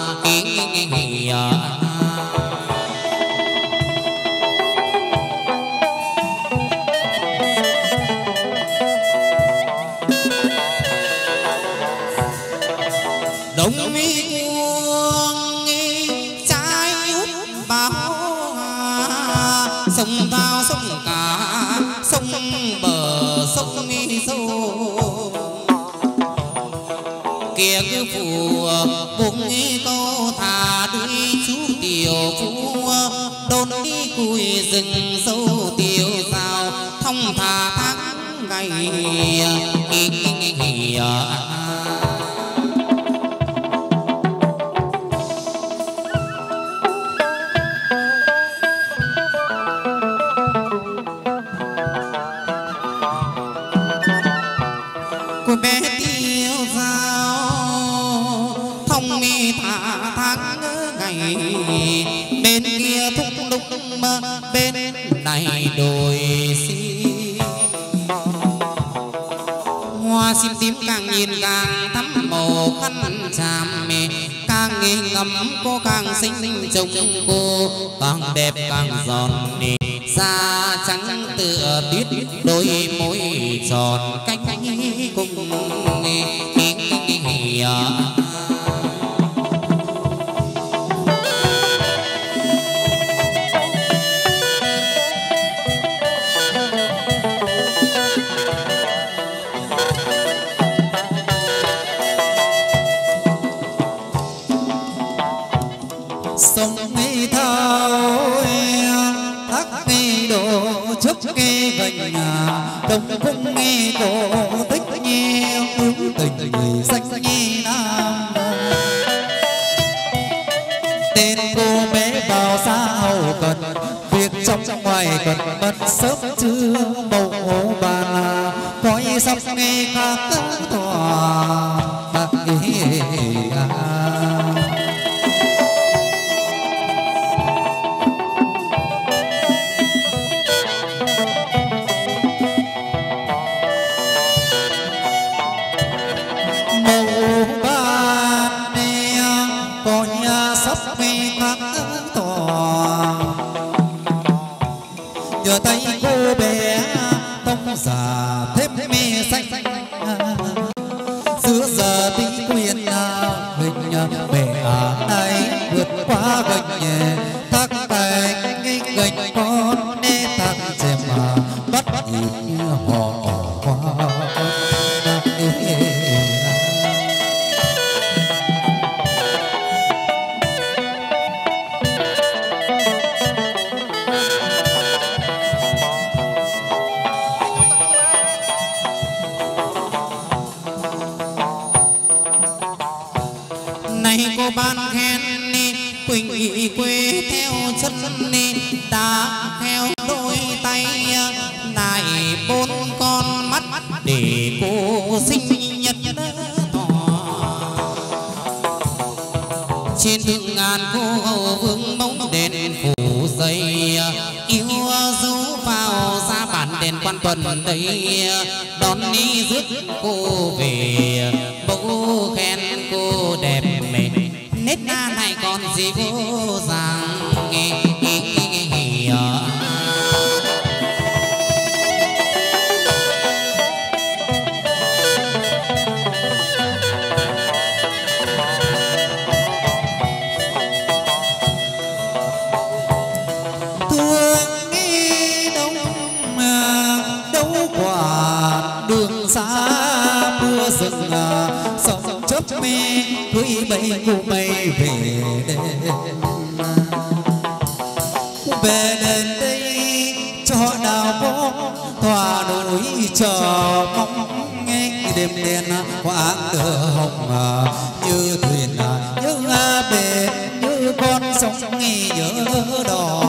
đồng mi cuồng trái hút bão hòa sông thao sông cả sông bờ sông mi sâu kia cứ phù vùng câu thả đuôi chú tiểu phú đôn đi cùi rừng sâu tiểu sao thông thả tháng ngày cô bé tiêu dao thông mi thả tháng ngày bên kia thúc đúc bên này đồi xi hoa sim tím càng nhìn càng thắm màu khăn chàm càng nghe ngắm cô càng xinh trông cô càng đẹp càng giòn da trắng tựa tuyết đôi môi tròn cánh cùng sông mi thao thác mi đổ trước nghe gành đồng cung nghe cổ tích nhiều yếu tình người xanh nhi nam tên cô bé vào xa hầu cần việc trong ngoài cần mất sớm chưa bầu bà khói sắp nghe khác tỏa bạc ý nhờ tay cô bé tông giả thêm mê xanh giữa giờ tí quyền hình mẹ ấy vượt qua gành thác cánh gành con nê thác chèm bắt nhịp họ qua này cô ban khen quỳnh nghị quê theo chân đã theo đôi tay này bốn con mắt để cô sinh nhật thọ trên thượng ngàn cô hầu vương bóng đèn phủ dây yêu dấu vào ra bản đèn quan tuần đây đón đi rước cô về bố khen cô đẹp mệt nết na này còn gì cô rằng nghe nghe nghe nghe mê cưới bay cô bay về đêm về đến đây cho đào bóng tòa núi chờ mong nghe đêm đen hoa cờ hồng như thuyền như bể như con sóng nghe nhớ đò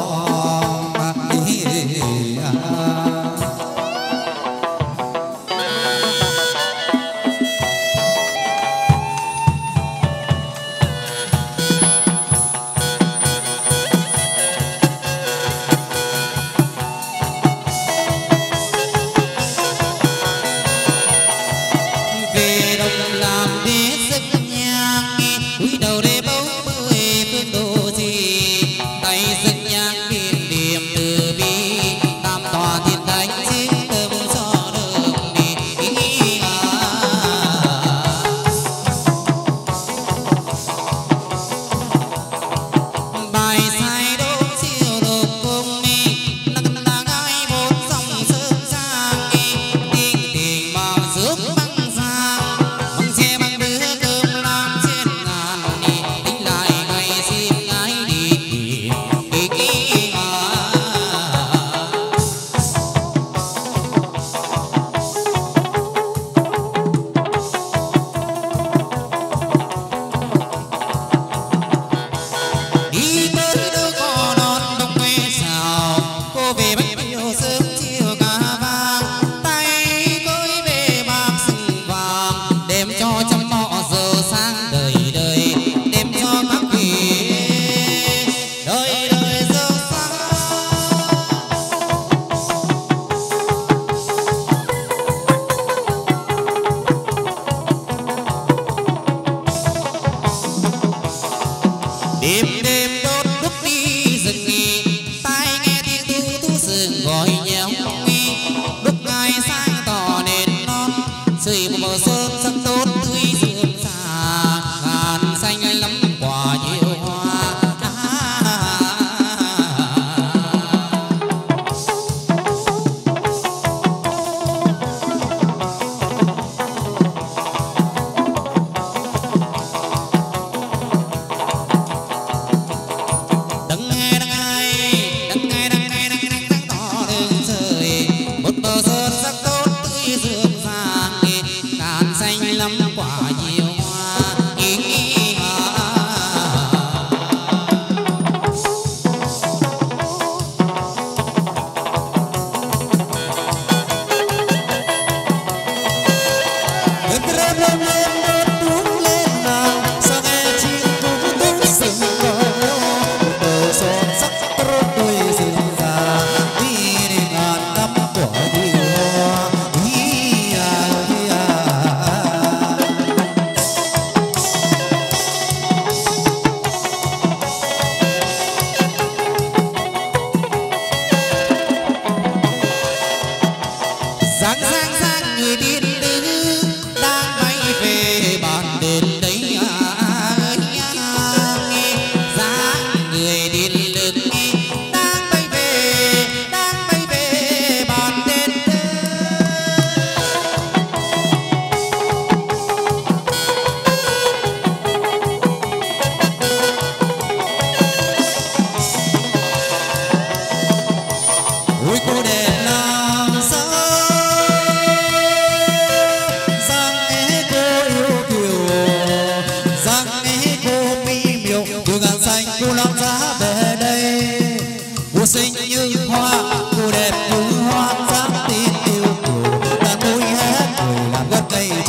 cây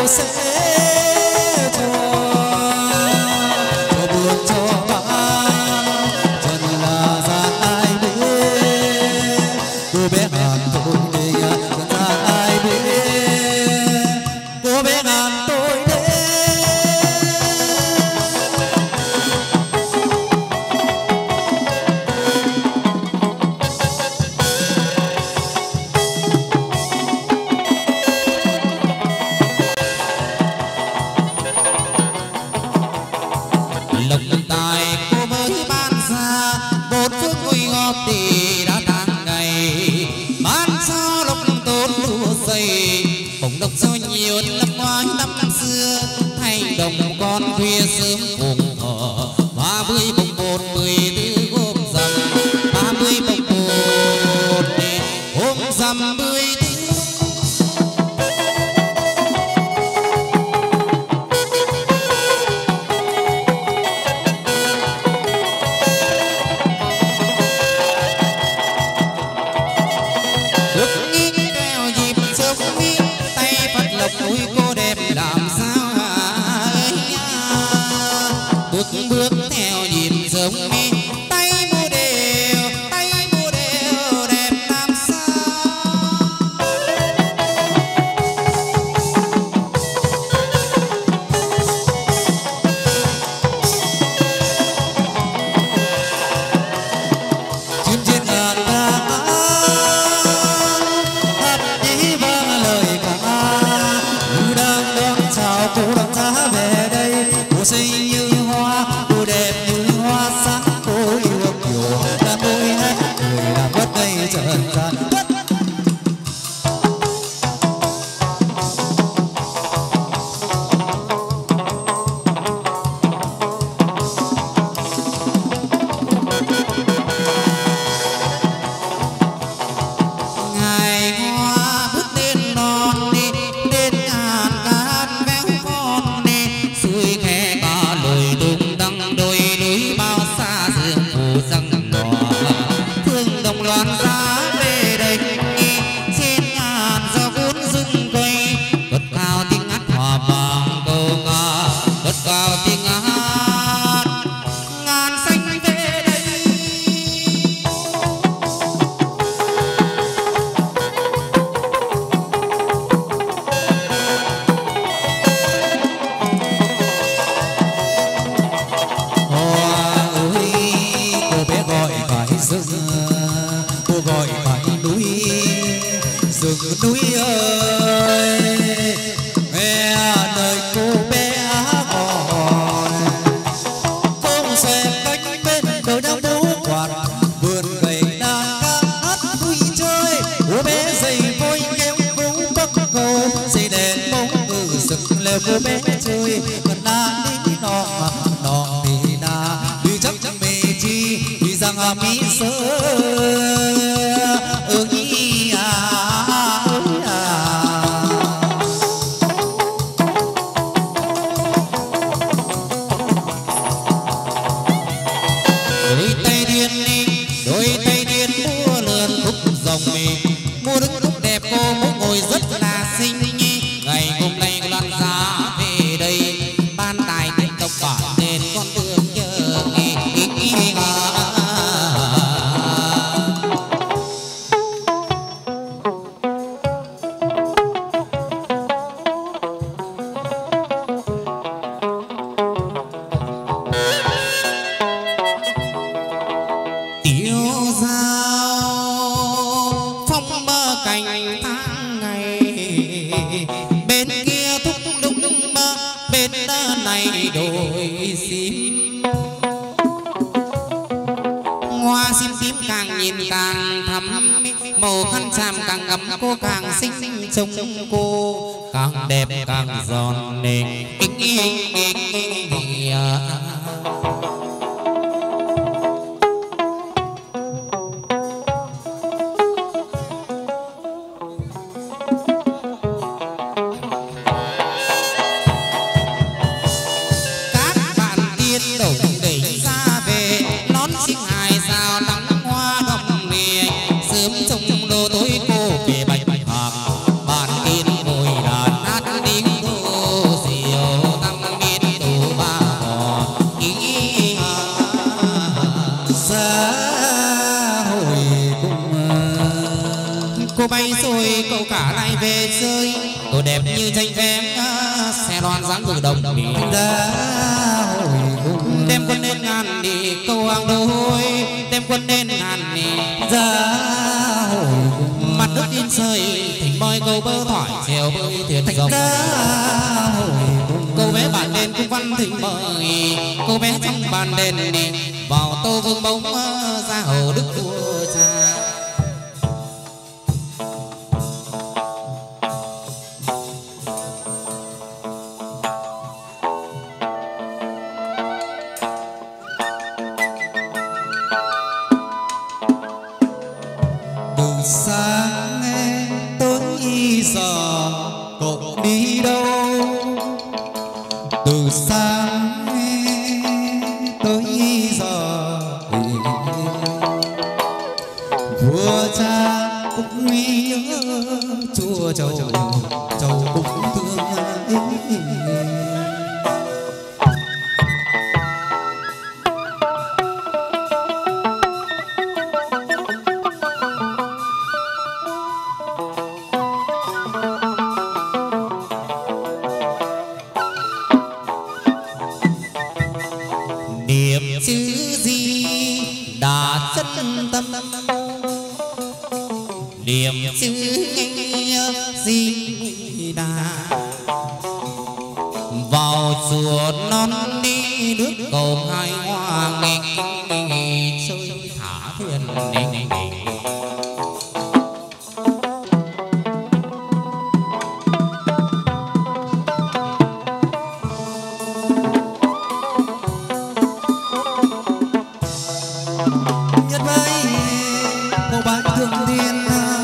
Đồ tối cô về bạch hạc bàn tiên ngồi đàn hát tiếng thôi. câu cả lại về chơi tôi đẹp như tranh vẽ xe loan dáng cử đồng ra đem quân lên ngàn đi câu hàng đôi đem quân lên ngàn đi ra mặt nước in sơi thỉnh bơi câu bơ thoải chèo bơi thuyền rồng câu bé bản đền cung văn thỉnh bơi câu bé trong bàn đền đi vào tô vương bóng ra hầu đức vua cha sáng tới giờ cậu đi đâu từ sáng tới giờ vua cha cũng nhớ chùa chầu chầu cũng thương niệm chữ di đà vào chùa non đi nước cầu hai hoa nghịch chơi thả thuyền đình nhất với cô bác thương thiên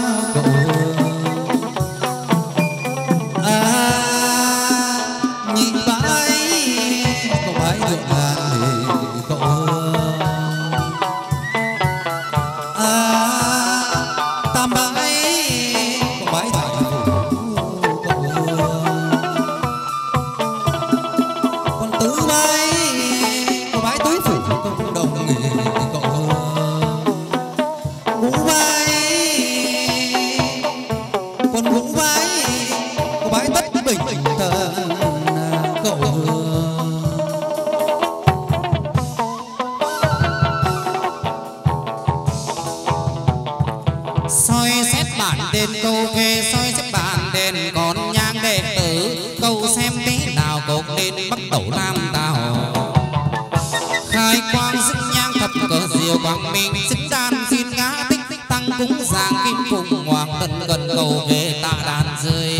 soi xét bản đền câu kê soi xét bản đền còn nhang đệ tử câu xem thế nào cột đền bắt đầu làm đào khai quang sức nhang thập cờ diệu quang minh sức đan xin ngã tích tích tăng cúng giang kim phụng hoàng tần gần cầu về tạ đàn rơi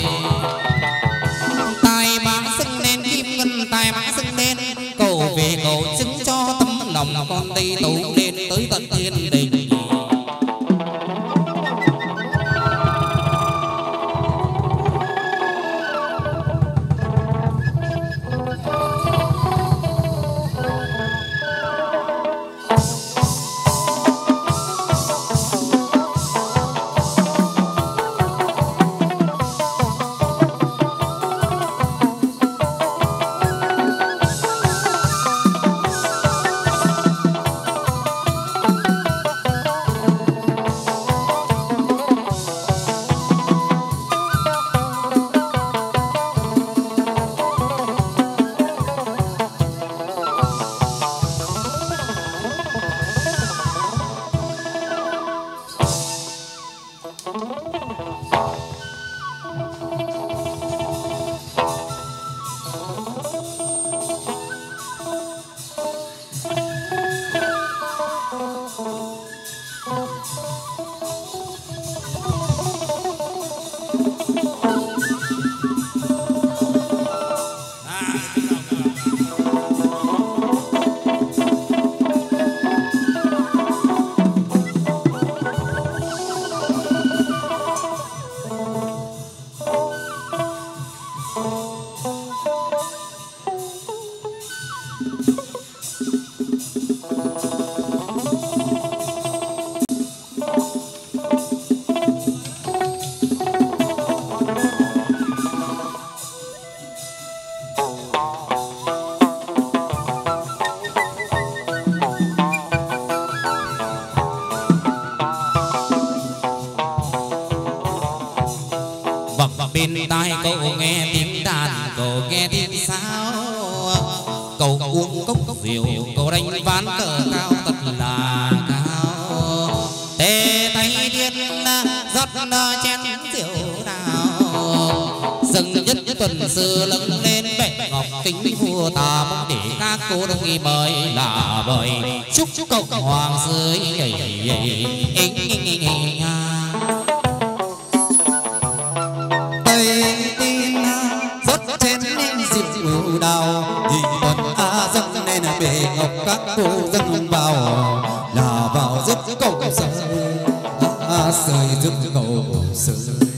tài bá xưng lên kim ngân tài bá xưng lên cầu về cầu chứng cho tấm lòng con tây tấu lên tới tận thiên đình. vọng bên tai cậu nghe tiếng đàn, cậu nghe tiếng sáo, cậu uống cốc rượu, cậu đánh ván cờ cao thật là cao. Tê tay điên rót chén rượu đào, dâng nhất tuần sư lưng lên bệ ngọc kính vua ta mong để các cô đồng nghi mời là bởi chúc cậu hoàng dưới tây tin rót chén rượu đào thì tuần a dâng lên bệ ngọc các cô dâng vào là vào giúp cậu sơi sơi giúp cậu sơi.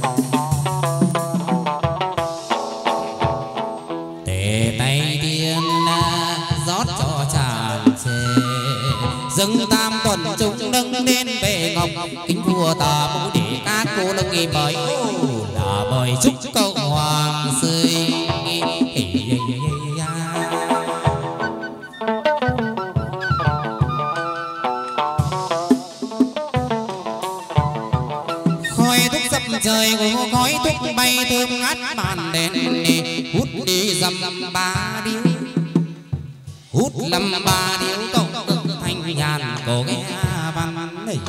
Tề tay tiên rót cho tràn trề, dâng tam tuần chúng nâng lên bệ ngọc kính vua ta mũ để các cô lông nghi mời là mời chúc cậu hoàng rơi. Trời của khói thuốc bay thơm ngát màn đèn, hút đi dầm ba điếu, hút lầm ba điếu cậu cực thanh nhàn, cậu nghe văn ấy.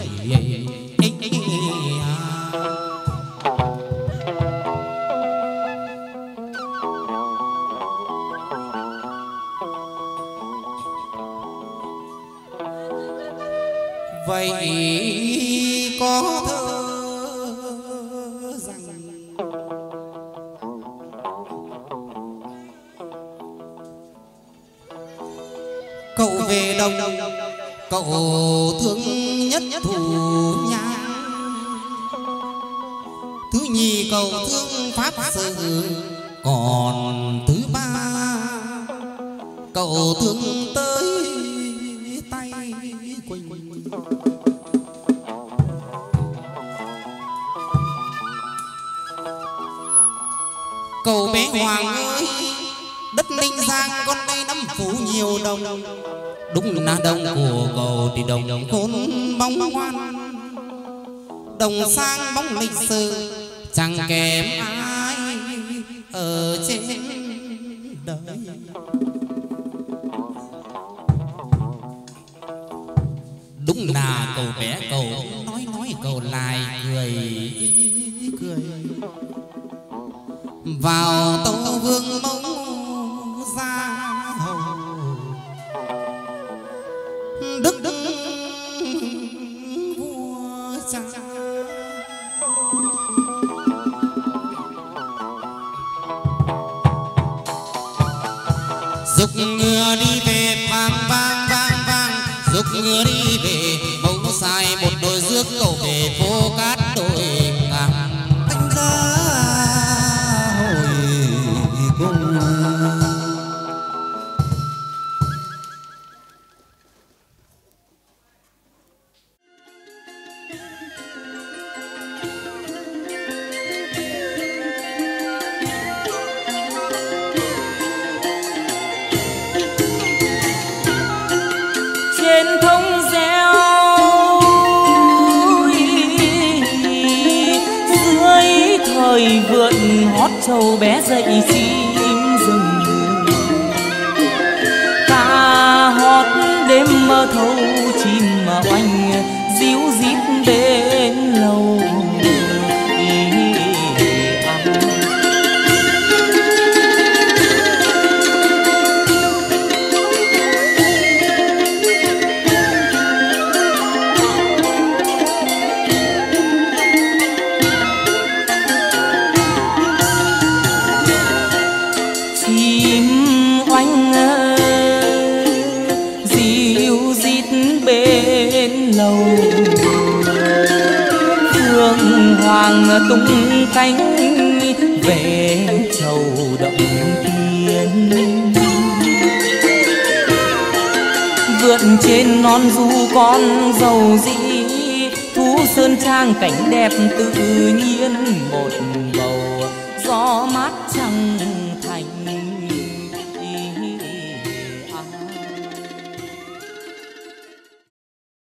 Vậy có thơ cậu về đông, cậu thương nhất thủ nhang, thứ nhì cậu thương pháp sự, còn thứ ba cậu thương tới tay quỳnh. Cậu bé hoàng ơi, đất Ninh Giang con đây năm phủ nhiều đồng, đúng là đồng của cậu thì đồng khôn bóng ngoan, đồng sang bóng lịch sử chẳng kém ai ở trên đời. Đúng là cậu bé cậu nói nói cậu lại cười cười vào tâu vương mông ra hầu đức đức vua cha. Dục ngựa đi về vang vang vang vang, dục ngựa đi về bỗng sai một đôi rước cậu về phố cát đồi ngang. Anh ra hồi cung trên thông reo dưới thời vượn hót trâu bé dậy chim rừng, ca hót đêm mơ thâu chim mà oanh díu dít bên lầu. Phương hoàng tung cánh về chầu động thiên, vượt trên non du con dầu dĩ, thú sơn trang cảnh đẹp tự nhiên một bầu gió mát trăng